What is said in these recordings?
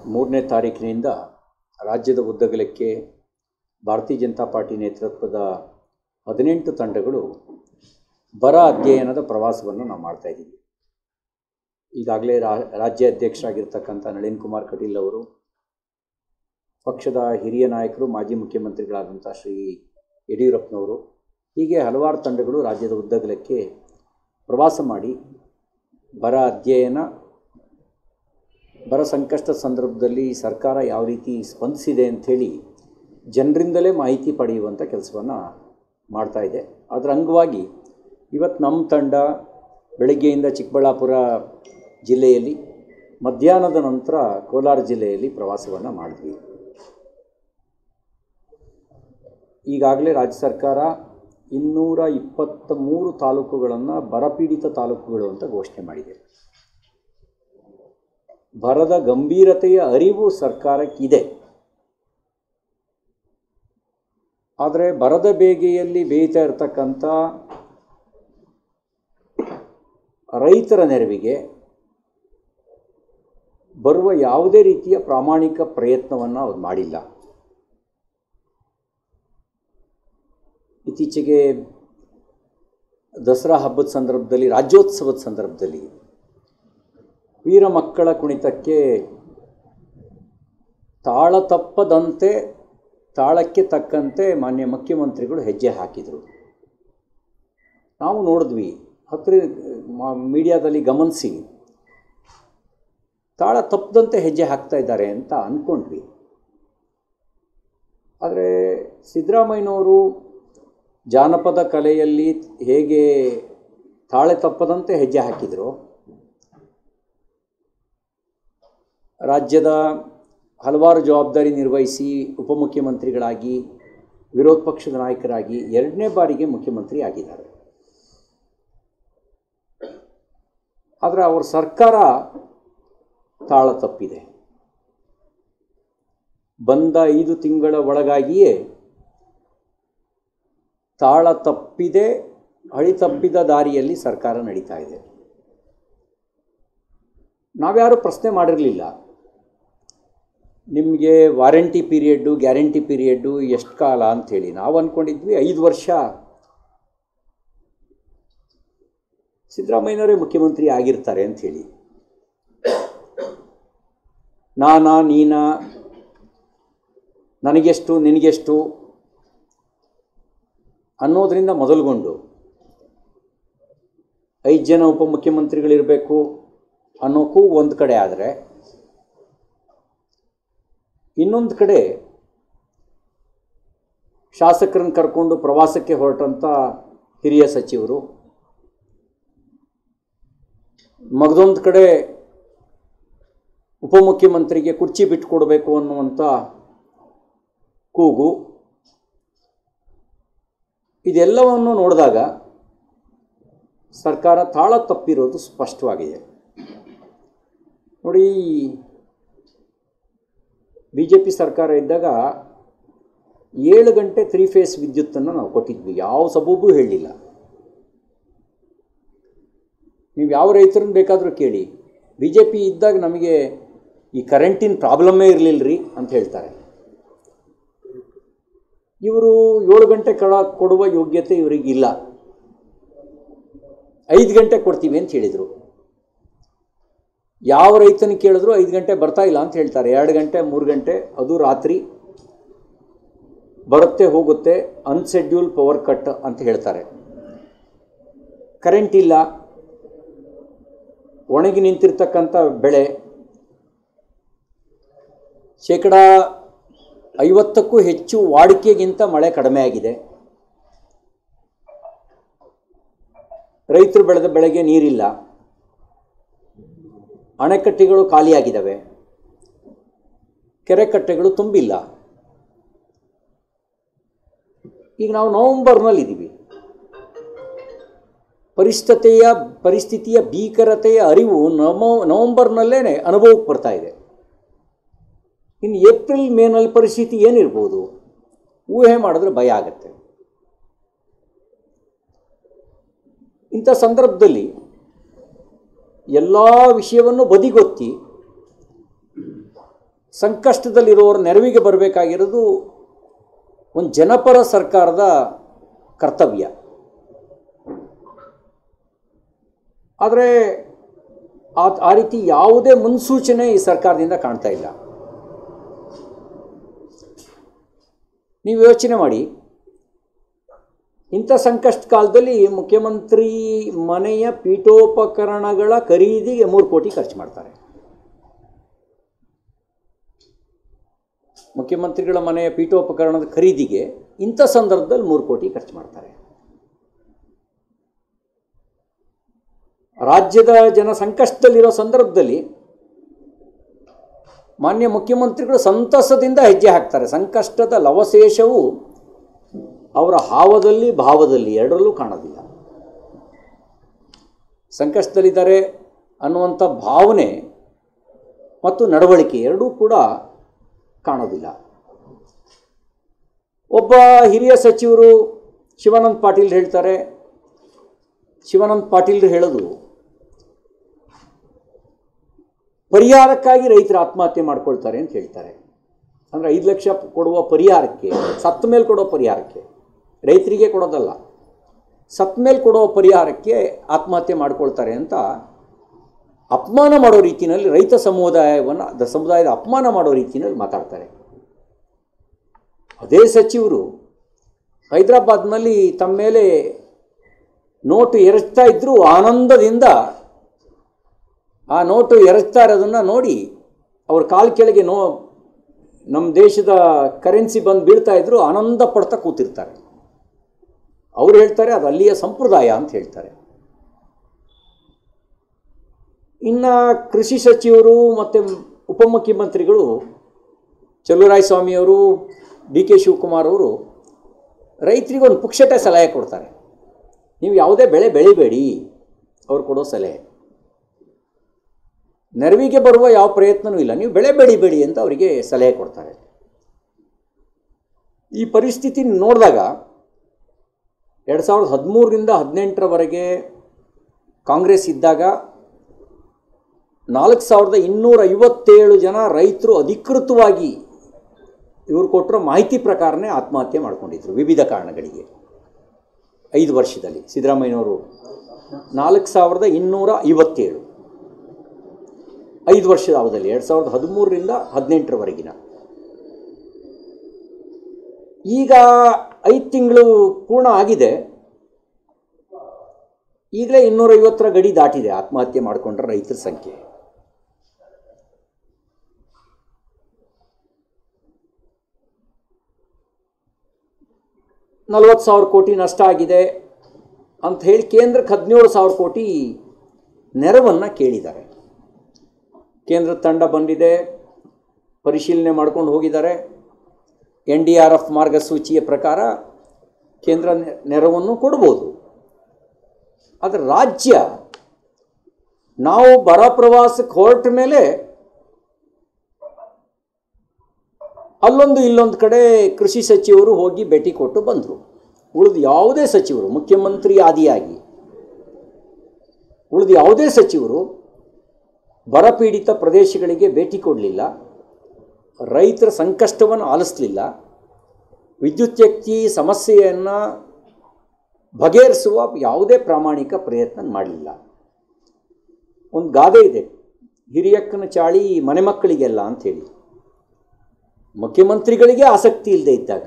3ನೇ ತಾರೀಕಿನಿಂದ ರಾಜ್ಯದ ಉದ್ದಗಲಕ್ಕೆ ಭಾರತೀಯ ಜನತಾ ಪಾರ್ಟಿ ನೇತೃತ್ವದ 18 ತಂಡಗಳು ಬರ ಅಧ್ಯಯನದ ಪ್ರವಾಸವನ್ನು ನಾವು ಮಾಡ್ತಾಯಿದ್ದೀವಿ. ಈಗಾಗಲೇ ರಾಜ್ಯ ಅಧ್ಯಕ್ಷರಾಗಿರ್ತಕ್ಕಂಥ ನಳಿನ್ ಕುಮಾರ್ ಕಟೀಲ್ ಅವರು, ಪಕ್ಷದ ಹಿರಿಯ ನಾಯಕರು, ಮಾಜಿ ಮುಖ್ಯಮಂತ್ರಿಗಳಾದಂಥ ಶ್ರೀ ಯಡಿಯೂರಪ್ಪನವರು, ಹೀಗೆ ಹಲವಾರು ತಂಡಗಳು ರಾಜ್ಯದ ಉದ್ದಗಲಕ್ಕೆ ಪ್ರವಾಸ ಮಾಡಿ ಬರ ಅಧ್ಯಯನ, ಬರ ಸಂಕಷ್ಟದ ಸಂದರ್ಭದಲ್ಲಿ ಸರ್ಕಾರ ಯಾವ ರೀತಿ ಸ್ಪಂದಿಸಿದೆ ಅಂಥೇಳಿ ಜನರಿಂದಲೇ ಮಾಹಿತಿ ಪಡೆಯುವಂಥ ಕೆಲಸವನ್ನು ಮಾಡ್ತಾಯಿದೆ. ಅದರ ಅಂಗವಾಗಿ ಇವತ್ತು ನಮ್ಮ ತಂಡ ಬೆಳಗ್ಗೆಯಿಂದ ಚಿಕ್ಕಬಳ್ಳಾಪುರ ಜಿಲ್ಲೆಯಲ್ಲಿ, ಮಧ್ಯಾಹ್ನದ ನಂತರ ಕೋಲಾರ ಜಿಲ್ಲೆಯಲ್ಲಿ ಪ್ರವಾಸವನ್ನು ಮಾಡಿದ್ವಿ. ಈಗಾಗಲೇ ರಾಜ್ಯ ಸರ್ಕಾರ 223 ತಾಲೂಕುಗಳನ್ನು ಬರಪೀಡಿತ ತಾಲೂಕುಗಳು ಅಂತ ಘೋಷಣೆ ಮಾಡಿದೆ. ಬರದ ಗಂಭೀರತೆಯ ಅರಿವು ಸರ್ಕಾರಕ್ಕಿದೆ. ಆದರೆ ಬರದ ಬೇಗೆಯಲ್ಲಿ ಬೇಯ್ತಾ ಇರತಕ್ಕಂಥ ರೈತರ ನೆರವಿಗೆ ಬರುವ ಯಾವುದೇ ರೀತಿಯ ಪ್ರಾಮಾಣಿಕ ಪ್ರಯತ್ನವನ್ನು ಅವ್ರು ಮಾಡಿಲ್ಲ. ಇತ್ತೀಚೆಗೆ ದಸರಾ ಹಬ್ಬದ ಸಂದರ್ಭದಲ್ಲಿ, ರಾಜ್ಯೋತ್ಸವದ ಸಂದರ್ಭದಲ್ಲಿ ವೀರ ಮಕ್ಕಳ ಕುಣಿತಕ್ಕೆ ತಾಳ ತಪ್ಪದಂತೆ, ತಾಳಕ್ಕೆ ತಕ್ಕಂತೆ ಮಾನ್ಯ ಮುಖ್ಯಮಂತ್ರಿಗಳು ಹೆಜ್ಜೆ ಹಾಕಿದರು. ನಾವು ನೋಡಿದ್ವಿ, ಮೀಡಿಯಾದಲ್ಲಿ ಗಮನಿಸಿ, ತಾಳ ತಪ್ಪದಂತೆ ಹೆಜ್ಜೆ ಹಾಕ್ತಾ ಇದ್ದಾರೆ ಅಂತ ಅಂದ್ಕೊಂಡ್ವಿ. ಆದರೆ ಸಿದ್ದರಾಮಯ್ಯನವರು ಜಾನಪದ ಕಲೆಯಲ್ಲಿ ಹೇಗೆ ತಾಳೆ ತಪ್ಪದಂತೆ ಹೆಜ್ಜೆ ಹಾಕಿದರು, ರಾಜ್ಯದ ಹಲವಾರು ಜವಾಬ್ದಾರಿ ನಿರ್ವಹಿಸಿ ಉಪಮುಖ್ಯಮಂತ್ರಿಗಳಾಗಿ, ವಿರೋಧ ಪಕ್ಷದ ನಾಯಕರಾಗಿ 2ನೇ ಬಾರಿಗೆ ಮುಖ್ಯಮಂತ್ರಿ ಆಗಿದ್ದಾರೆ. ಆದರೆ ಅವರ ಸರ್ಕಾರ ತಾಳ ತಪ್ಪಿದೆ. ಬಂದ 5 ತಿಂಗಳ ಒಳಗಾಗಿಯೇ ತಾಳ ತಪ್ಪಿದೆ, ಹಳಿ ತಪ್ಪಿದ ದಾರಿಯಲ್ಲಿ ಸರ್ಕಾರ ನಡೀತಾ ಇದೆ. ನಾವ್ಯಾರೂ ಪ್ರಶ್ನೆ ಮಾಡಿರಲಿಲ್ಲ, ನಿಮಗೆ ವಾರಂಟಿ ಪೀರಿಯಡ್ಡು, ಗ್ಯಾರಂಟಿ ಪೀರಿಯಡ್ಡು ಎಷ್ಟು ಕಾಲ ಅಂಥೇಳಿ. ನಾವು ಅಂದ್ಕೊಂಡಿದ್ವಿ 5 ವರ್ಷ ಸಿದ್ದರಾಮಯ್ಯನವರೇ ಮುಖ್ಯಮಂತ್ರಿ ಆಗಿರ್ತಾರೆ ಅಂಥೇಳಿ. ನೀನಾ, ನನಗೆಷ್ಟು ನಿನಗೆಷ್ಟು ಅನ್ನೋದರಿಂದ ಮೊದಲುಗೊಂಡು 5 ಜನ ಉಪಮುಖ್ಯಮಂತ್ರಿಗಳಿರಬೇಕು ಅನ್ನೋಕ್ಕೂ ಒಂದು ಕಡೆ, ಆದರೆ ಇನ್ನೊಂದು ಕಡೆ ಶಾಸಕರನ್ನು ಕರ್ಕೊಂಡು ಪ್ರವಾಸಕ್ಕೆ ಹೊರಟಂಥ ಹಿರಿಯ ಸಚಿವರು, ಮಗದೊಂದು ಕಡೆ ಉಪಮುಖ್ಯಮಂತ್ರಿಗೆ ಕುರ್ಚಿ ಬಿಟ್ಟುಕೊಡಬೇಕು ಅನ್ನುವಂಥ ಕೂಗು, ಇದೆಲ್ಲವನ್ನು ನೋಡಿದಾಗ ಸರ್ಕಾರ ತಾಳ ತಪ್ಪಿರೋದು ಸ್ಪಷ್ಟವಾಗಿದೆ. ನೋಡಿ, BJP ಸರ್ಕಾರ ಇದ್ದಾಗ 7 ಗಂಟೆ 3 ಫೇಸ್ ವಿದ್ಯುತ್ತನ್ನು ನಾವು ಕೊಟ್ಟಿದ್ವಿ, ಯಾವ ಸಬೂಬು ಹೇಳಲಿಲ್ಲ. ನೀವು ಯಾವ ರೈತರನ್ನು ಬೇಕಾದರೂ ಕೇಳಿ, BJP ಇದ್ದಾಗ ನಮಗೆ ಈ ಕರೆಂಟಿನ ಪ್ರಾಬ್ಲಮ್ಮೇ ಇರಲಿಲ್ಲ ರೀ ಅಂತ ಹೇಳ್ತಾರೆ. ಇವರು 7 ಗಂಟೆ ಕೊಡುವ ಯೋಗ್ಯತೆ ಇವರಿಗಿಲ್ಲ, 5 ಗಂಟೆ ಕೊಡ್ತೀವಿ ಅಂತ ಹೇಳಿದರು. ಯಾವ ರೈತನ ಕೇಳಿದ್ರು 5 ಗಂಟೆ ಬರ್ತಾ ಇಲ್ಲ ಅಂತ ಹೇಳ್ತಾರೆ. 2 ಗಂಟೆ 3 ಗಂಟೆ, ಅದು ರಾತ್ರಿ ಬರುತ್ತೆ ಹೋಗುತ್ತೆ, ಅನ್ಶೆಡ್ಯೂಲ್ ಪವರ್ ಕಟ್ ಅಂತ ಹೇಳ್ತಾರೆ. ಕರೆಂಟ್ ಇಲ್ಲ, ಒಣಗಿ ನಿಂತಿರ್ತಕ್ಕಂಥ ಬೆಳೆ 50%ಕ್ಕೂ ಹೆಚ್ಚು ವಾಡಿಕೆಗಿಂತ ಮಳೆ ಕಡಿಮೆ ಆಗಿದೆ. ರೈತರು ಬೆಳೆದ ಬೆಳೆಗೆ ನೀರಿಲ್ಲ, ಅಣೆಕಟ್ಟೆಗಳು ಖಾಲಿಯಾಗಿದ್ದಾವೆ, ಕೆರೆ ಕಟ್ಟೆಗಳು ತುಂಬಿಲ್ಲ. ಈಗ ನಾವು ನವೆಂಬರ್ನಲ್ಲಿದ್ದೀವಿ. ಪರಿಸ್ಥಿತಿಯ ಭೀಕರತೆಯ ಅರಿವು ನವೆಂಬರ್ನಲ್ಲೇ ಅನುಭವಕ್ಕೆ ಬರ್ತಾ ಇದೆ. ಇನ್ನು ಏಪ್ರಿಲ್ ಮೇನಲ್ಲಿ ಪರಿಸ್ಥಿತಿ ಏನಿರ್ಬೋದು ಊಹೆ ಮಾಡಿದ್ರೆ ಭಯ ಆಗುತ್ತೆ. ಇಂಥ ಸಂದರ್ಭದಲ್ಲಿ ಎಲ್ಲ ವಿಷಯವನ್ನು ಬದಿಗೊತ್ತಿ ಸಂಕಷ್ಟದಲ್ಲಿರೋರ ನೆರವಿಗೆ ಬರಬೇಕಾಗಿರೋದು ಒಂದು ಜನಪರ ಸರ್ಕಾರದ ಕರ್ತವ್ಯ. ಆದರೆ ಆ ರೀತಿ ಯಾವುದೇ ಮುನ್ಸೂಚನೆ ಈ ಸರ್ಕಾರದಿಂದ ಕಾಣ್ತಾ ಇಲ್ಲ. ನೀವು ಯೋಚನೆ ಮಾಡಿ, ಇಂಥ ಸಂಕಷ್ಟ ಕಾಲದಲ್ಲಿ ಮುಖ್ಯಮಂತ್ರಿ ಮನೆಯ ಪೀಠೋಪಕರಣಗಳ ಖರೀದಿಗೆ 3 ಕೋಟಿ ಖರ್ಚು ಮಾಡ್ತಾರೆ. ಮುಖ್ಯಮಂತ್ರಿಗಳ ಮನೆಯ ಪೀಠೋಪಕರಣದ ಖರೀದಿಗೆ ಇಂಥ ಸಂದರ್ಭದಲ್ಲಿ 3 ಕೋಟಿ ಖರ್ಚು ಮಾಡ್ತಾರೆ. ರಾಜ್ಯದ ಜನ ಸಂಕಷ್ಟದಲ್ಲಿರೋ ಸಂದರ್ಭದಲ್ಲಿ ಮಾನ್ಯ ಮುಖ್ಯಮಂತ್ರಿಗಳು ಸಂತಸದಿಂದ ಹೆಜ್ಜೆ ಹಾಕ್ತಾರೆ. ಸಂಕಷ್ಟದ ಲವಶೇಷವು ಅವರ ಹಾವದಲ್ಲಿ ಭಾವದಲ್ಲಿ ಎರಡರಲ್ಲೂ ಕಾಣೋದಿಲ್ಲ. ಸಂಕಷ್ಟದಲ್ಲಿದ್ದಾರೆ ಅನ್ನುವಂಥ ಭಾವನೆ ಮತ್ತು ನಡವಳಿಕೆ ಎರಡೂ ಕೂಡ ಕಾಣೋದಿಲ್ಲ. ಒಬ್ಬ ಹಿರಿಯ ಸಚಿವರು ಶಿವಾನಂದ ಪಾಟೀಲ್ ಹೇಳ್ತಾರೆ, ಶಿವಾನಂದ ಪಾಟೀಲ್ ಹೇಳೋದು, ಪರಿಹಾರಕ್ಕಾಗಿ ರೈತರು ಆತ್ಮಹತ್ಯೆ ಮಾಡ್ಕೊಳ್ತಾರೆ ಅಂತ ಹೇಳ್ತಾರೆ. ಅಂದರೆ 5 ಲಕ್ಷ ಕೊಡುವ ಪರಿಹಾರಕ್ಕೆ, ಸತ್ತ ಮೇಲೆ ಕೊಡೋ ಪರಿಹಾರಕ್ಕೆ, ರೈತರಿಗೆ ಕೊಡೋದಲ್ಲ, ಸತ್ತ ಮೇಲೆ ಕೊಡೋ ಪರಿಹಾರಕ್ಕೆ ಆತ್ಮಹತ್ಯೆ ಮಾಡ್ಕೊಳ್ತಾರೆ ಅಂತ ಅಪಮಾನ ಮಾಡೋ ರೀತಿಯಲ್ಲಿ, ರೈತ ಸಮುದಾಯದ ಅಪಮಾನ ಮಾಡೋ ರೀತಿಯಲ್ಲಿ ಮಾತಾಡ್ತಾರೆ. ಅದೇ ಸಚಿವರು ಹೈದರಾಬಾದ್ನಲ್ಲಿ ತಮ್ಮ ಮೇಲೆ ನೋಟು ಎರಚ್ತಾ ಇದ್ದರೂ ಆನಂದದಿಂದ ಆ ನೋಟು ಎರಚ್ತಾ ಇರೋದನ್ನು ನೋಡಿ ಅವ್ರ ಕಾಲು ಕೆಳಗೆ ನಮ್ಮ ದೇಶದ ಕರೆನ್ಸಿ ಬಂದು ಬೀಳ್ತಾ ಇದ್ದರೂ ಆನಂದ ಪಡ್ತಾ ಕೂತಿರ್ತಾರೆ. ಅವ್ರು ಹೇಳ್ತಾರೆ ಅದು ಅಲ್ಲಿಯ ಸಂಪ್ರದಾಯ ಅಂತ ಹೇಳ್ತಾರೆ. ಇನ್ನು ಕೃಷಿ ಸಚಿವರು ಮತ್ತು ಉಪಮುಖ್ಯಮಂತ್ರಿಗಳು ಚಲುವರಾಯಸ್ವಾಮಿಯವರು, ಡಿ ಕೆ ಶಿವಕುಮಾರ್ ಅವರು ರೈತರಿಗೆ ಒಂದು ಪುಕ್ಷಟೆ ಸಲಹೆ ಕೊಡ್ತಾರೆ. ನೀವು ಯಾವುದೇ ಬೆಳೆ ಬೆಳಿಬೇಡಿ, ಅವ್ರು ಕೊಡೋ ಸಲಹೆ. ನೆರವಿಗೆ ಬರುವ ಯಾವ ಪ್ರಯತ್ನವೂ ಇಲ್ಲ, ನೀವು ಬೆಳೆ ಬೆಳಿಬೇಡಿ ಅಂತ ಅವರಿಗೆ ಸಲಹೆ ಕೊಡ್ತಾರೆ. ಈ ಪರಿಸ್ಥಿತಿ ನೋಡಿದಾಗ 2013ರಿಂದ 2018ರವರೆಗೆ ಕಾಂಗ್ರೆಸ್ ಇದ್ದಾಗ 4257 ಜನ ರೈತರು ಅಧಿಕೃತವಾಗಿ ಇವರು ಕೊಟ್ಟಿರೋ ಮಾಹಿತಿ ಪ್ರಕಾರನೇ ಆತ್ಮಹತ್ಯೆ ಮಾಡ್ಕೊಂಡಿದ್ರು ವಿವಿಧ ಕಾರಣಗಳಿಗೆ. 5 ವರ್ಷದಲ್ಲಿ ಸಿದ್ದರಾಮಯ್ಯನವರು 4257 5 ವರ್ಷದ ಅವಧಿಯಲ್ಲಿ 2013ರಿಂದ 2018ರವರೆಗಿನ. ಈಗ 5 ತಿಂಗಳು ಪೂರ್ಣ ಆಗಿದೆ, ಈಗಲೇ 250ರ ಗಡಿ ದಾಟಿದೆ ಆತ್ಮಹತ್ಯೆ ಮಾಡಿಕೊಂಡ್ರ ರೈತರ ಸಂಖ್ಯೆ. $40,000 ಕೋಟಿ ನಷ್ಟ ಆಗಿದೆ ಅಂತ ಹೇಳಿ ಕೇಂದ್ರಕ್ಕೆ 17,000 ಕೋಟಿ ನೆರವನ್ನು ಕೇಳಿದ್ದಾರೆ. ಕೇಂದ್ರ ತಂಡ ಬಂದಿದೆ, ಪರಿಶೀಲನೆ ಮಾಡ್ಕೊಂಡು ಹೋಗಿದ್ದಾರೆ. NDRF ಮಾರ್ಗಸೂಚಿಯ ಪ್ರಕಾರ ಕೇಂದ್ರ ನೆರವನ್ನು ಕೊಡ್ಬೋದು. ಆದರೆ ರಾಜ್ಯ ನಾವು ಬರ ಪ್ರವಾಸಕ್ಕೆ ಹೊರಟ ಮೇಲೆ ಅಲ್ಲೊಂದು ಇಲ್ಲೊಂದು ಕಡೆ ಕೃಷಿ ಸಚಿವರು ಹೋಗಿ ಭೇಟಿ ಕೊಟ್ಟು ಬಂದರು. ಉಳಿದ ಯಾವುದೇ ಸಚಿವರು, ಮುಖ್ಯಮಂತ್ರಿ ಆದಿಯಾಗಿ ಉಳಿದ ಯಾವುದೇ ಸಚಿವರು ಬರಪೀಡಿತ ಪ್ರದೇಶಗಳಿಗೆ ಭೇಟಿ ಕೊಡಲಿಲ್ಲ, ರೈತರ ಸಂಕಷ್ಟವನ್ನು ಆಲಿಸಲಿಲ್ಲ, ವಿದ್ಯುಚ್ಛಕ್ತಿ ಸಮಸ್ಯೆಯನ್ನು ಬಗೆಹರಿಸುವ ಯಾವುದೇ ಪ್ರಾಮಾಣಿಕ ಪ್ರಯತ್ನ ಮಾಡಲಿಲ್ಲ. ಒಂದು ಗಾದೆ ಇದೆ, ಹಿರಿಯಕ್ಕನ ಚಾಳಿ ಮನೆ ಮಕ್ಕಳಿಗೆಲ್ಲ ಅಂಥೇಳಿ. ಮುಖ್ಯಮಂತ್ರಿಗಳಿಗೆ ಆಸಕ್ತಿ ಇಲ್ಲದೆ ಇದ್ದಾಗ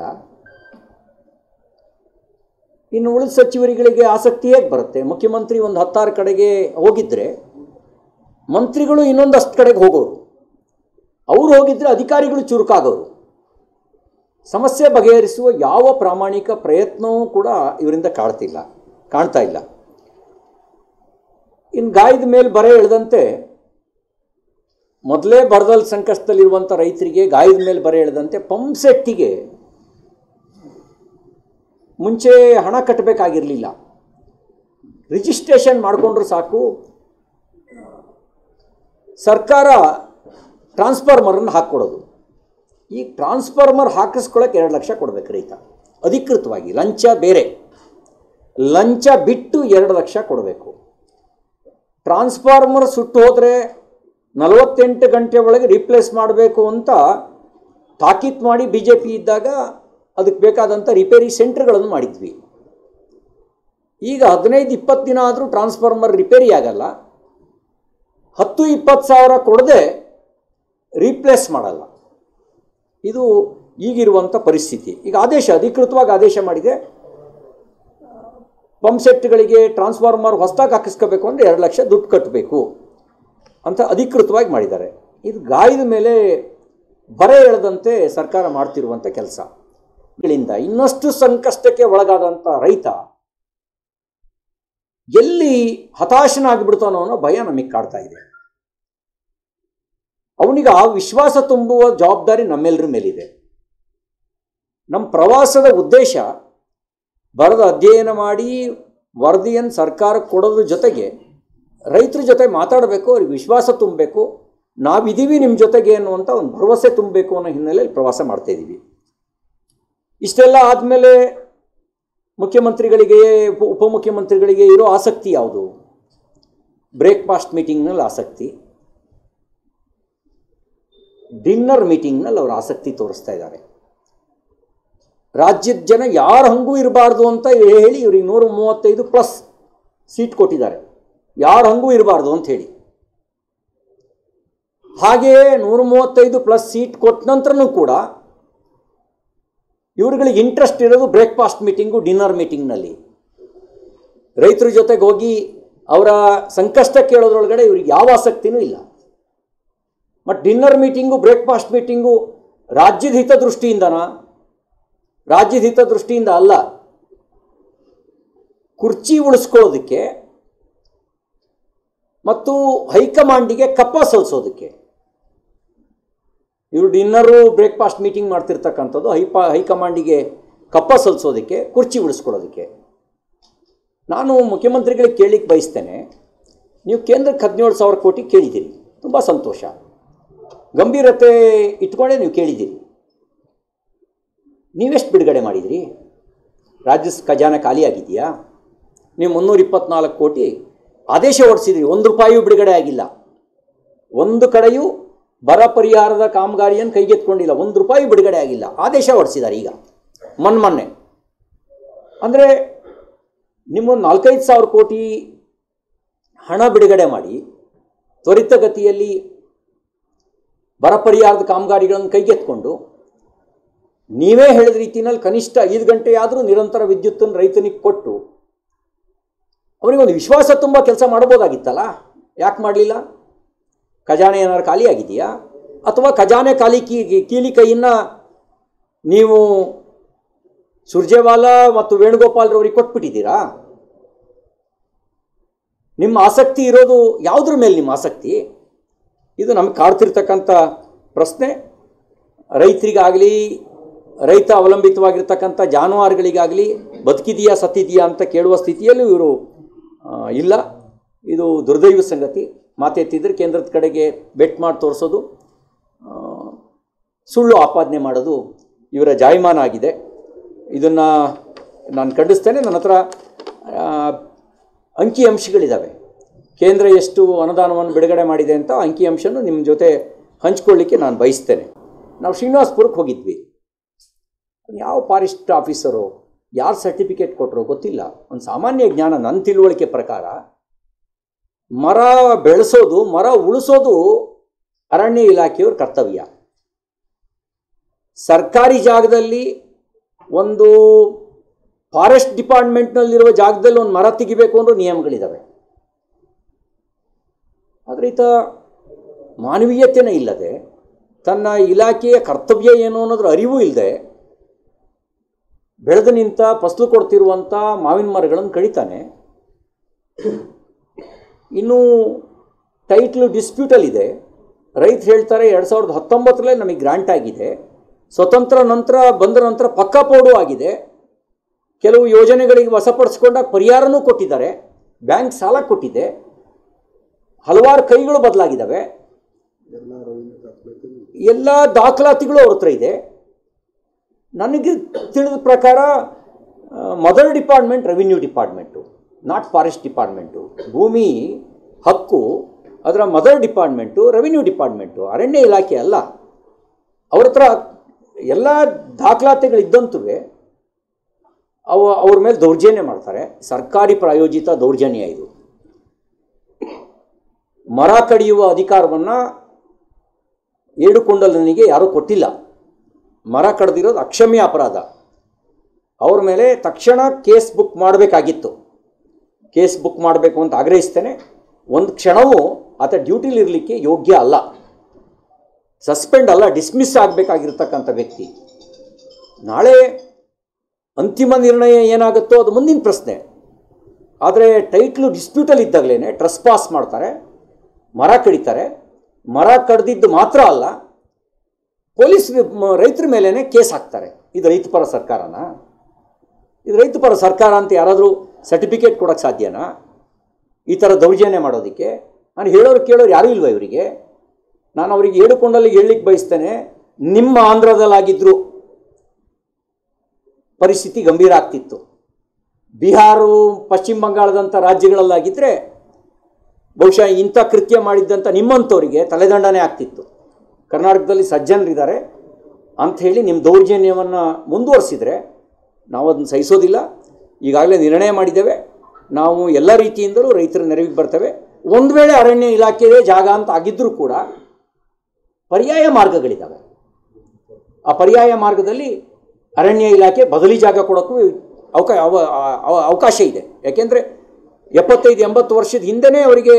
ಇನ್ನು ಉಳಿದ ಸಚಿವರುಗಳಿಗೆ ಆಸಕ್ತಿ ಹೇಗೆ ಬರುತ್ತೆ? ಮುಖ್ಯಮಂತ್ರಿ ಒಂದು 10-6 ಕಡೆಗೆ ಹೋಗಿದ್ದರೆ ಮಂತ್ರಿಗಳು ಇನ್ನೊಂದಷ್ಟು ಕಡೆಗೆ ಹೋಗೋರು, ಅವರು ಹೋಗಿದ್ದರೆ ಅಧಿಕಾರಿಗಳು ಚುರುಕಾಗೋರು. ಸಮಸ್ಯೆ ಬಗೆಹರಿಸುವ ಯಾವ ಪ್ರಾಮಾಣಿಕ ಪ್ರಯತ್ನವೂ ಕೂಡ ಇವರಿಂದ ಕಾಣ್ತಾ ಇಲ್ಲ. ಇನ್ನು ಗಾಯದ ಮೇಲೆ ಬರೆ ಎಳೆದಂತೆ ಮೊದಲೇ ಬರದಲ್ಲಿ ಸಂಕಷ್ಟದಲ್ಲಿರುವಂಥ ರೈತರಿಗೆ ಗಾಯದ ಮೇಲೆ ಬರೆ ಎಳೆದಂತೆ ಪಂಪ್ ಸೆಟ್ಟಿಗೆ ಮುಂಚೆ ಹಣ ಕಟ್ಟಬೇಕಾಗಿರಲಿಲ್ಲ, ರಿಜಿಸ್ಟ್ರೇಷನ್ ಮಾಡಿಕೊಂಡ್ರೂ ಸಾಕು, ಸರ್ಕಾರ ಟ್ರಾನ್ಸ್ಫಾರ್ಮರನ್ನು ಹಾಕ್ಕೊಡೋದು. ಈ ಟ್ರಾನ್ಸ್ಫಾರ್ಮರ್ ಹಾಕಿಸ್ಕೊಳ್ಳೋಕೆ 2 ಲಕ್ಷ ಕೊಡಬೇಕು ರೈತ ಅಧಿಕೃತವಾಗಿ. ಲಂಚ ಬೇರೆ, ಲಂಚ ಬಿಟ್ಟು 2 ಲಕ್ಷ ಕೊಡಬೇಕು. ಟ್ರಾನ್ಸ್ಫಾರ್ಮರ್ ಸುಟ್ಟು ಹೋದರೆ 48 ಗಂಟೆ ಒಳಗೆ ರೀಪ್ಲೇಸ್ ಮಾಡಬೇಕು ಅಂತ ತಾಕೀತು ಮಾಡಿ BJP ಇದ್ದಾಗ ಅದಕ್ಕೆ ಬೇಕಾದಂಥ ರಿಪೇರಿ ಸೆಂಟರ್ಗಳನ್ನು ಮಾಡಿದ್ವಿ. ಈಗ 15-20 ದಿನ ಆದರೂ ಟ್ರಾನ್ಸ್ಫಾರ್ಮರ್ ರಿಪೇರಿ ಆಗಲ್ಲ. 10-20 ಸಾವಿರ ಕೊಡದೆ ರೀಪ್ಲೇಸ್ ಮಾಡಲ್ಲ. ಇದು ಈಗಿರುವಂಥ ಪರಿಸ್ಥಿತಿ. ಈಗ ಅಧಿಕೃತವಾಗಿ ಆದೇಶ ಮಾಡಿದೆ, ಪಂಪ್ ಸೆಟ್ಗಳಿಗೆ ಟ್ರಾನ್ಸ್ಫಾರ್ಮರ್ ಹೊಸದಾಗಿ ಹಾಕಿಸ್ಕೋಬೇಕು ಅಂದರೆ 2 ಲಕ್ಷ ದುಡ್ಡು ಕಟ್ಟಬೇಕು ಅಂತ ಅಧಿಕೃತವಾಗಿ ಮಾಡಿದ್ದಾರೆ. ಇದು ಗಾಯದ ಮೇಲೆ ಬರೆ ಎಳೆದಂತೆ ಸರ್ಕಾರ ಮಾಡ್ತಿರುವಂಥ ಕೆಲಸ. ಗಳಿಂದ ಇನ್ನಷ್ಟು ಸಂಕಷ್ಟಕ್ಕೆ ಒಳಗಾದಂಥ ರೈತ ಎಲ್ಲಿ ಹತಾಶನಾಗಿಬಿಡ್ತಾನೋ ಅನ್ನೋ ಭಯ ನಮಗೆ ಕಾಡ್ತಾ ಇದೆ. ಅವನಿಗೆ ಆ ವಿಶ್ವಾಸ ತುಂಬುವ ಜವಾಬ್ದಾರಿ ನಮ್ಮೆಲ್ಲರ ಮೇಲಿದೆ. ನಮ್ಮ ಪ್ರವಾಸದ ಉದ್ದೇಶ ಬರೆದು ಅಧ್ಯಯನ ಮಾಡಿ ವರದಿಯನ್ನು ಸರ್ಕಾರಕ್ಕೆ ಕೊಡೋದ್ರ ಜೊತೆಗೆ ರೈತರ ಜೊತೆ ಮಾತಾಡಬೇಕು, ಅವ್ರಿಗೆ ವಿಶ್ವಾಸ ತುಂಬಬೇಕು, ನಾವಿದ್ದೀವಿ ನಿಮ್ಮ ಜೊತೆಗೆ ಅನ್ನುವಂಥ ಒಂದು ಭರವಸೆ ತುಂಬಬೇಕು ಅನ್ನೋ ಹಿನ್ನೆಲೆಯಲ್ಲಿ ಪ್ರವಾಸ ಮಾಡ್ತಾಯಿದ್ದೀವಿ. ಇಷ್ಟೆಲ್ಲ ಆದಮೇಲೆ ಮುಖ್ಯಮಂತ್ರಿಗಳಿಗೆ ಉಪಮುಖ್ಯಮಂತ್ರಿಗಳಿಗೆ ಇರೋ ಆಸಕ್ತಿ ಯಾವುದು? ಬ್ರೇಕ್ಫಾಸ್ಟ್ ಮೀಟಿಂಗ್ನಲ್ಲಿ ಆಸಕ್ತಿ, ಡಿನ್ನರ್ ಮೀಟಿಂಗ್ನಲ್ಲಿ ಅವರು ಆಸಕ್ತಿ ತೋರಿಸ್ತಾ ಇದ್ದಾರೆ. ರಾಜ್ಯದ ಜನ ಯಾರ ಹಂಗೂ ಇರಬಾರ್ದು ಅಂತ ಹೇಳಿ ಇವ್ರಿಗೆ 135+ ಸೀಟ್ ಕೊಟ್ಟಿದ್ದಾರೆ. ಯಾರ ಹಂಗೂ ಇರಬಾರ್ದು ಅಂತ ಹೇಳಿ. ಹಾಗೆಯೇ 135+ ಸೀಟ್ ಕೊಟ್ಟ ನಂತರನೂ ಕೂಡ ಇವ್ರುಗಳಿಗೆ ಇಂಟ್ರೆಸ್ಟ್ ಇರೋದು ಬ್ರೇಕ್ಫಾಸ್ಟ್ ಮೀಟಿಂಗು, ಡಿನ್ನರ್ ಮೀಟಿಂಗ್ನಲ್ಲಿ. ರೈತರ ಜೊತೆಗೆ ಹೋಗಿ ಅವರ ಸಂಕಷ್ಟ ಕೇಳೋದ್ರೊಳಗಡೆ ಇವ್ರಿಗೆ ಯಾವ ಆಸಕ್ತಿನೂ ಇಲ್ಲ. ಮತ್ತು ಡಿನ್ನರ್ ಮೀಟಿಂಗು, ಬ್ರೇಕ್ಫಾಸ್ಟ್ ಮೀಟಿಂಗು ರಾಜ್ಯದ ಹಿತದೃಷ್ಟಿಯಿಂದನಾ? ರಾಜ್ಯದ ಹಿತದೃಷ್ಟಿಯಿಂದ ಅಲ್ಲ, ಕುರ್ಚಿ ಉಳಿಸ್ಕೊಳ್ಳೋದಕ್ಕೆ ಮತ್ತು ಹೈಕಮಾಂಡಿಗೆ ಕಪ್ಪ ಸಲ್ಲಿಸೋದಕ್ಕೆ. ಇವರು ಡಿನ್ನರು ಬ್ರೇಕ್ಫಾಸ್ಟ್ ಮೀಟಿಂಗ್ ಮಾಡ್ತಿರ್ತಕ್ಕಂಥದ್ದು ಹೈಕಮಾಂಡಿಗೆ ಕಪ್ಪ ಸಲ್ಲಿಸೋದಕ್ಕೆ, ಕುರ್ಚಿ ಉಳಿಸ್ಕೊಳ್ಳೋದಕ್ಕೆ. ನಾನು ಮುಖ್ಯಮಂತ್ರಿಗಳಿಗೆ ಕೇಳಲಿಕ್ಕೆ ಬಯಸ್ತೇನೆ, ನೀವು ಕೇಂದ್ರಕ್ಕೆ 17,000 ಕೋಟಿ ಕೇಳಿದ್ದೀರಿ, ತುಂಬ ಸಂತೋಷ, ಗಂಭೀರತೆ ಇಟ್ಕೊಂಡೇ ನೀವು ಕೇಳಿದ್ದೀರಿ. ನೀವೆಷ್ಟು ಬಿಡುಗಡೆ ಮಾಡಿದಿರಿ? ರಾಜ್ಯ ಖಜಾನೆ ಖಾಲಿಯಾಗಿದೆಯಾ? ನೀವು 324 ಕೋಟಿ ಆದೇಶ ಹೊರಡಿಸಿದ್ರಿ, 1 ರೂಪಾಯಿಯೂ ಬಿಡುಗಡೆ ಆಗಿಲ್ಲ. ಒಂದು ಕಡೆಯೂ ಬರ ಪರಿಹಾರದ ಕಾಮಗಾರಿಯನ್ನು ಕೈಗೆತ್ಕೊಂಡಿಲ್ಲ, 1 ರೂಪಾಯಿ ಬಿಡುಗಡೆ ಆಗಿಲ್ಲ. ಆದೇಶ ಹೊರಡಿಸಿದ್ದಾರೆ ಈಗ ಮೊನ್ನೆ. ಅಂದರೆ ನಿಮ್ಮ 4-5 ಸಾವಿರ ಕೋಟಿ ಹಣ ಬಿಡುಗಡೆ ಮಾಡಿ ತ್ವರಿತಗತಿಯಲ್ಲಿ ಬರ ಪರಿಹಾರದ ಕಾಮಗಾರಿಗಳನ್ನು ಕೈಗೆತ್ಕೊಂಡು ನೀವೇ ಹೇಳಿದ ರೀತಿಯಲ್ಲಿ ಕನಿಷ್ಠ 5 ಗಂಟೆ ಆದರೂ ನಿರಂತರ ವಿದ್ಯುತ್ತನ್ನು ರೈತನಿಗೆ ಕೊಟ್ಟು ಅವನಿಗೊಂದು ವಿಶ್ವಾಸ ತುಂಬ ಕೆಲಸ ಮಾಡ್ಬೋದಾಗಿತ್ತಲ್ಲ, ಯಾಕೆ ಮಾಡಲಿಲ್ಲ? ಖಜಾನೆ ಏನಾದ್ರು ಖಾಲಿಯಾಗಿದೆಯಾ? ಅಥವಾ ಖಜಾನೆ ಕೀಲಿ ಕೈಯನ್ನು ನೀವು ಸುರ್ಜೇವಾಲಾ ಮತ್ತು ವೇಣುಗೋಪಾಲ್ರವ್ರಿಗೆ ಕೊಟ್ಬಿಟ್ಟಿದ್ದೀರಾ? ನಿಮ್ಮ ಆಸಕ್ತಿ ಇರೋದು ಯಾವುದ್ರ ಮೇಲೆ? ನಿಮ್ಮ ಆಸಕ್ತಿ ಇದು ನಮಗೆ ಕಾಡ್ತಿರ್ತಕ್ಕಂಥ ಪ್ರಶ್ನೆ. ರೈತರಿಗಾಗಲಿ, ರೈತ ಅವಲಂಬಿತವಾಗಿರ್ತಕ್ಕಂಥ ಜಾನುವಾರುಗಳಿಗಾಗಲಿ ಬದುಕಿದೆಯಾ ಸತ್ತಿದೆಯಾ ಅಂತ ಕೇಳುವ ಸ್ಥಿತಿಯಲ್ಲೂ ಇವರು ಇಲ್ಲ. ಇದು ದುರ್ದೈವ ಸಂಗತಿ. ಮಾತೆತ್ತಿದ್ರೆ ಕೇಂದ್ರದ ಕಡೆಗೆ ಬೆಟ್ ಮಾಡಿ ತೋರಿಸೋದು, ಸುಳ್ಳು ಆಪಾದನೆ ಮಾಡೋದು ಇವರ ಜಾಯಮಾನ ಆಗಿದೆ. ಇದನ್ನು ನಾನು ಖಂಡಿಸ್ತೇನೆ. ನನ್ನ ಹತ್ರ ಅಂಕಿಅಂಶಗಳಿದ್ದಾವೆ, ಕೇಂದ್ರ ಎಷ್ಟು ಅನುದಾನವನ್ನು ಬಿಡುಗಡೆ ಮಾಡಿದೆ ಅಂತ ಅಂಕಿಅಂಶನೂ ನಿಮ್ಮ ಜೊತೆ ಹಂಚ್ಕೊಳ್ಳಿಕ್ಕೆ ನಾನು ಬಯಸ್ತೇನೆ. ನಾವು ಶ್ರೀನಿವಾಸಪುರಕ್ಕೆ ಹೋಗಿದ್ವಿ. ಯಾವ ಫಾರೆಸ್ಟ್ ಆಫೀಸರು ಯಾರು ಸರ್ಟಿಫಿಕೇಟ್ ಕೊಟ್ಟರು ಗೊತ್ತಿಲ್ಲ. ಒಂದು ಸಾಮಾನ್ಯ ಜ್ಞಾನ, ನನ್ನ ತಿಳುವಳಿಕೆ ಪ್ರಕಾರ ಮರ ಬೆಳೆಸೋದು, ಮರ ಉಳಿಸೋದು ಅರಣ್ಯ ಇಲಾಖೆಯವ್ರ ಕರ್ತವ್ಯ. ಸರ್ಕಾರಿ ಜಾಗದಲ್ಲಿ, ಒಂದು ಫಾರೆಸ್ಟ್ ಡಿಪಾರ್ಟ್ಮೆಂಟ್ನಲ್ಲಿರುವ ಜಾಗದಲ್ಲಿ ಒಂದು ಮರ ತೆಗಿಬೇಕು ಅನ್ನೋ ನಿಯಮಗಳಿದ್ದಾವೆ. ಆದರೆ ಈತ ಮಾನವೀಯತೆನೇ ಇಲ್ಲದೆ, ತನ್ನ ಇಲಾಖೆಯ ಕರ್ತವ್ಯ ಏನು ಅನ್ನೋದ್ರ ಅರಿವು ಇಲ್ಲದೆ ಬೆಳೆದು ನಿಂತ ಫಸಲು ಕೊಡ್ತಿರುವಂಥ ಮಾವಿನ ಮರಗಳನ್ನು ಕಡಿತಾನೆ. ಇನ್ನೂ ಟೈಟ್ಲು ಡಿಸ್ಪ್ಯೂಟಲ್ಲಿದೆ. ರೈತರು ಹೇಳ್ತಾರೆ 2019 ನಮಗೆ ಗ್ರಾಂಟ್ ಆಗಿದೆ, ಸ್ವತಂತ್ರ ನಂತರ ಬಂದ ನಂತರ ಪಕ್ಕಾ ಪೋಡು ಆಗಿದೆ, ಕೆಲವು ಯೋಜನೆಗಳಿಗೆ ವಶಪಡಿಸ್ಕೊಂಡಾಗ ಪರಿಹಾರನೂ ಕೊಟ್ಟಿದ್ದಾರೆ, ಬ್ಯಾಂಕ್ ಸಾಲ ಕೊಟ್ಟಿದೆ, ಹಲವಾರು ಕೈಗಳು ಬದಲಾಗಿದ್ದಾವೆ, ಎಲ್ಲ ದಾಖಲಾತಿಗಳು ಅವ್ರ ಹತ್ರ ಇದೆ. ನನಗೆ ತಿಳಿದ ಪ್ರಕಾರ ಮೊದಲ department revenue department, not forest department. ಭೂಮಿ ಹಕ್ಕು ಅದರ ಮದರ್ ಡಿಪಾರ್ಟ್ಮೆಂಟು ರೆವಿನ್ಯೂ ಡಿಪಾರ್ಟ್ಮೆಂಟು, ಅರಣ್ಯ ಇಲಾಖೆ ಅಲ್ಲ. ಅವ್ರ ಹತ್ರ ಎಲ್ಲ ದಾಖಲಾತಿಗಳಿದ್ದಂತೂ ಅವ್ರ ಮೇಲೆ ದೌರ್ಜನ್ಯ ಮಾಡ್ತಾರೆ. ಸರ್ಕಾರಿ ಪ್ರಾಯೋಜಿತ ದೌರ್ಜನ್ಯ ಇದು. ಮರ ಕಡಿಯುವ ಅಧಿಕಾರವನ್ನು ಏಡುಕೊಂಡಲನಿಗೆ ಯಾರೂ ಕೊಟ್ಟಿಲ್ಲ. ಮರ ಕಡ್ದಿರೋದು ಅಕ್ಷಮ್ಯ ಅಪರಾಧ. ಅವ್ರ ಮೇಲೆ ತಕ್ಷಣ ಕೇಸ್ ಬುಕ್ ಮಾಡಬೇಕಾಗಿತ್ತು. ಕೇಸ್ ಬುಕ್ ಮಾಡಬೇಕು ಅಂತ ಆಗ್ರಹಿಸ್ತೇನೆ. ಒಂದು ಕ್ಷಣವೂ ಆತ ಡ್ಯೂಟಿಲಿರಲಿಕ್ಕೆ ಯೋಗ್ಯ ಅಲ್ಲ, ಸಸ್ಪೆಂಡ್ ಅಲ್ಲ, ಡಿಸ್ಮಿಸ್ ಆಗಬೇಕಾಗಿರ್ತಕ್ಕಂಥ ವ್ಯಕ್ತಿ. ನಾಳೆ ಅಂತಿಮ ನಿರ್ಣಯ ಏನಾಗುತ್ತೋ ಅದು ಮುಂದಿನ ಪ್ರಶ್ನೆ. ಆದರೆ ಟೈಟ್ಲು ಡಿಸ್ಪ್ಯೂಟಲ್ಲಿ ಇದ್ದಾಗಲೇ ಟ್ರೆಸ್ ಪಾಸ್ ಮಾಡ್ತಾರೆ, ಮರ ಕಡಿತಾರೆ. ಮರ ಕಡ್ದಿದ್ದು ಮಾತ್ರ ಅಲ್ಲ, ಪೊಲೀಸ್ ರೈತರ ಮೇಲೇ ಕೇಸ್ ಹಾಕ್ತಾರೆ. ಇದು ರೈತಪರ ಸರ್ಕಾರನಾ? ಇದು ರೈತಪರ ಸರ್ಕಾರ ಅಂತ ಯಾರಾದರೂ ಸರ್ಟಿಫಿಕೇಟ್ ಕೊಡೋಕ್ಕೆ ಸಾಧ್ಯನಾ ಈ ಥರ ದೌರ್ಜನ್ಯ ಮಾಡೋದಕ್ಕೆ? ನಾನು ಹೇಳೋರು ಕೇಳೋರು ಯಾರೂ ಇಲ್ವ ಇವರಿಗೆ? ನಾನು ಅವರಿಗೆ ಏಡುಕೊಂಡಲ್ಲಿಗೆ ಹೇಳಲಿಕ್ಕೆ ಬಯಸ್ತೇನೆ, ನಿಮ್ಮ ಆಂಧ್ರದಲ್ಲಾಗಿದ್ದರೂ ಪರಿಸ್ಥಿತಿ ಗಂಭೀರ ಆಗ್ತಿತ್ತು. ಬಿಹಾರ, ಪಶ್ಚಿಮ ಬಂಗಾಳದಂಥ ರಾಜ್ಯಗಳಲ್ಲಾಗಿದ್ದರೆ ಬಹುಶಃ ಇಂಥ ಕೃತ್ಯ ಮಾಡಿದ್ದಂಥ ನಿಮ್ಮಂಥವರಿಗೆ ತಲೆದಂಡನೆ ಆಗ್ತಿತ್ತು. ಕರ್ನಾಟಕದಲ್ಲಿ ಸಜ್ಜನರಿದ್ದಾರೆ ಅಂಥೇಳಿ ನಿಮ್ಮ ದೌರ್ಜನ್ಯವನ್ನು ಮುಂದುವರಿಸಿದರೆ ನಾವು ಅದನ್ನು ಸಹಿಸೋದಿಲ್ಲ. ಈಗಾಗಲೇ ನಿರ್ಣಯ ಮಾಡಿದ್ದೇವೆ, ನಾವು ಎಲ್ಲ ರೀತಿಯಿಂದಲೂ ರೈತರ ನೆರವಿಗೆ ಬರ್ತೇವೆ. ಒಂದು ವೇಳೆ ಅರಣ್ಯ ಇಲಾಖೆಯೇ ಜಾಗ ಅಂತ ಆಗಿದ್ದರೂ ಕೂಡ ಪರ್ಯಾಯ ಮಾರ್ಗಗಳಿದ್ದಾವೆ. ಆ ಪರ್ಯಾಯ ಮಾರ್ಗದಲ್ಲಿ ಅರಣ್ಯ ಇಲಾಖೆ ಬದಲಿ ಜಾಗ ಕೊಡೋಕ್ಕೂ ಅವಕಾಶ ಇದೆ. ಯಾಕೆಂದರೆ 75-80 ವರ್ಷದ ಹಿಂದೆಯೇ ಅವರಿಗೆ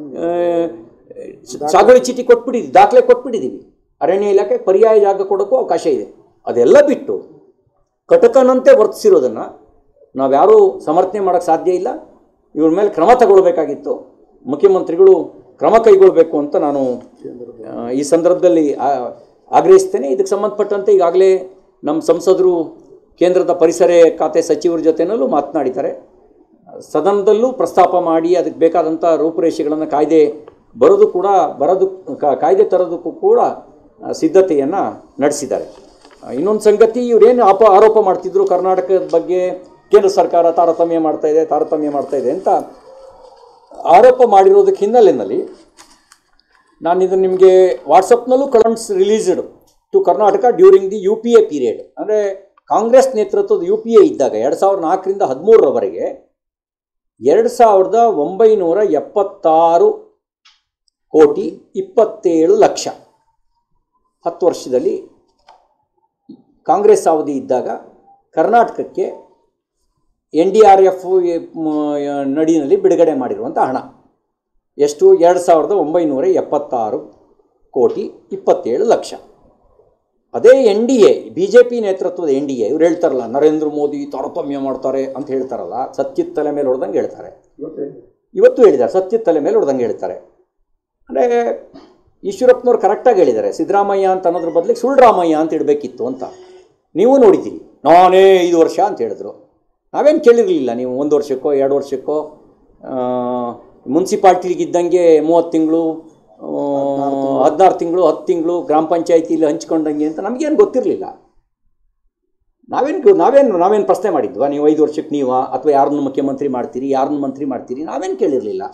ಸಾಗುವಳಿ ಚೀಟಿ ಕೊಟ್ಬಿಟ್ಟಿದ್ದೀವಿ, ದಾಖಲೆ ಕೊಟ್ಬಿಟ್ಟಿದ್ದೀವಿ. ಅರಣ್ಯ ಇಲಾಖೆ ಪರ್ಯಾಯ ಜಾಗ ಕೊಡೋಕ್ಕೂ ಅವಕಾಶ ಇದೆ. ಅದೆಲ್ಲ ಬಿಟ್ಟು ಕಟಕನಂತೆ ವರ್ತಿಸಿರೋದನ್ನು ನಾವ್ಯಾರೂ ಸಮರ್ಥನೆ ಮಾಡೋಕ್ಕೆ ಸಾಧ್ಯ ಇಲ್ಲ. ಇವ್ರ ಮೇಲೆ ಕ್ರಮ ತಗೊಳ್ಬೇಕಾಗಿತ್ತು. ಮುಖ್ಯಮಂತ್ರಿಗಳು ಕ್ರಮ ಕೈಗೊಳ್ಳಬೇಕು ಅಂತ ನಾನು ಈ ಸಂದರ್ಭದಲ್ಲಿ ಆಗ್ರಹಿಸ್ತೇನೆ. ಇದಕ್ಕೆ ಸಂಬಂಧಪಟ್ಟಂತೆ ಈಗಾಗಲೇ ನಮ್ಮ ಸಂಸದರು ಕೇಂದ್ರದ ಪರಿಸರ ಖಾತೆ ಸಚಿವರ ಜೊತೆಯಲ್ಲೂ ಮಾತನಾಡಿದ್ದಾರೆ. ಸದನದಲ್ಲೂ ಪ್ರಸ್ತಾಪ ಮಾಡಿ ಅದಕ್ಕೆ ಬೇಕಾದಂಥ ರೂಪುರೇಷೆಗಳನ್ನು ಕಾಯ್ದೆ ತರೋದಕ್ಕೂ ಕೂಡ ಸಿದ್ಧತೆಯನ್ನು ನಡೆಸಿದ್ದಾರೆ. ಇನ್ನೊಂದು ಸಂಗತಿ, ಇವರೇನು ಆರೋಪ ಮಾಡ್ತಿದ್ರು ಕರ್ನಾಟಕದ ಬಗ್ಗೆ ಕೇಂದ್ರ ಸರ್ಕಾರ ತಾರತಮ್ಯ ಮಾಡ್ತಾ ಇದೆ ಅಂತ ಆರೋಪ ಮಾಡಿರೋದಕ್ಕೆ ಹಿನ್ನೆಲೆಯಲ್ಲಿ ನಾನು ಇದನ್ನು ನಿಮಗೆ ವಾಟ್ಸಪ್ನಲ್ಲೂ comments released to Karnataka during the UPA period. ಅಂದರೆ ಕಾಂಗ್ರೆಸ್ ನೇತೃತ್ವದ UPA ಇದ್ದಾಗ 2004ರಿಂದ 2013ರವರೆಗೆ 2976 ಕೋಟಿ 27 ಲಕ್ಷ 10 ವರ್ಷದಲ್ಲಿ ಕಾಂಗ್ರೆಸ್ ಅವಧಿ ಇದ್ದಾಗ ಕರ್ನಾಟಕಕ್ಕೆ NDRF ನಡಿನಲ್ಲಿ ಬಿಡುಗಡೆ ಮಾಡಿರುವಂಥ ಹಣ ಎಷ್ಟು? 2976 ಕೋಟಿ 27 ಲಕ್ಷ. ಅದೇ NDA, BJP ನೇತೃತ್ವದ NDA, ಇವ್ರು ಹೇಳ್ತಾರಲ್ಲ ನರೇಂದ್ರ ಮೋದಿ ತಾರತಮ್ಯ ಮಾಡ್ತಾರೆ ಅಂತ ಹೇಳ್ತಾರಲ್ಲ, ಸತ್ಯದ ತಲೆ ಮೇಲೆ ಹೊಡೆದಂಗೆ ಹೇಳ್ತಾರೆ. ಇವತ್ತು ಹೇಳಿದ್ದಾರೆ, ಸತ್ಯದ ತಲೆ ಮೇಲೆ ಹೊಡೆದಂಗೆ ಹೇಳ್ತಾರೆ. ಅಂದರೆ ಈಶ್ವರಪ್ಪನವ್ರು ಕರೆಕ್ಟಾಗಿ ಹೇಳಿದ್ದಾರೆ, ಸಿದ್ದರಾಮಯ್ಯ ಅಂತ ಅನ್ನೋದ್ರ ಬದಲಿಗೆ ಸುಳ್ರಾಮಯ್ಯ ಅಂತ ಇಡಬೇಕಿತ್ತು ಅಂತ. ನೀವು ನೋಡಿದ್ದೀರಿ, ನಾನೇ 5 ವರ್ಷ ಅಂತ ಹೇಳಿದ್ರು. ನಾವೇನು ಕೇಳಿರಲಿಲ್ಲ. ನೀವು 1 ವರ್ಷಕ್ಕೋ 2 ವರ್ಷಕ್ಕೋ ಮುನ್ಸಿಪಾಲ್ಟಿಗಿದ್ದಂಗೆ 30 ತಿಂಗಳು 16 ತಿಂಗಳು 10 ತಿಂಗಳು ಗ್ರಾಮ ಪಂಚಾಯತಿಲಿ ಹಂಚ್ಕೊಂಡಂಗೆ ಅಂತ ನಮಗೇನು ಗೊತ್ತಿರಲಿಲ್ಲ. ನಾವೇನು ಪ್ರಶ್ನೆ ಮಾಡಿದ್ವಾ? ನೀವು 5 ವರ್ಷಕ್ಕೆ ನೀವಾ ಅಥವಾ ಯಾರನ್ನು ಮುಖ್ಯಮಂತ್ರಿ ಮಾಡ್ತೀರಿ, ಯಾರನ್ನು ಮಂತ್ರಿ ಮಾಡ್ತೀರಿ, ನಾವೇನು ಕೇಳಿರಲಿಲ್ಲ.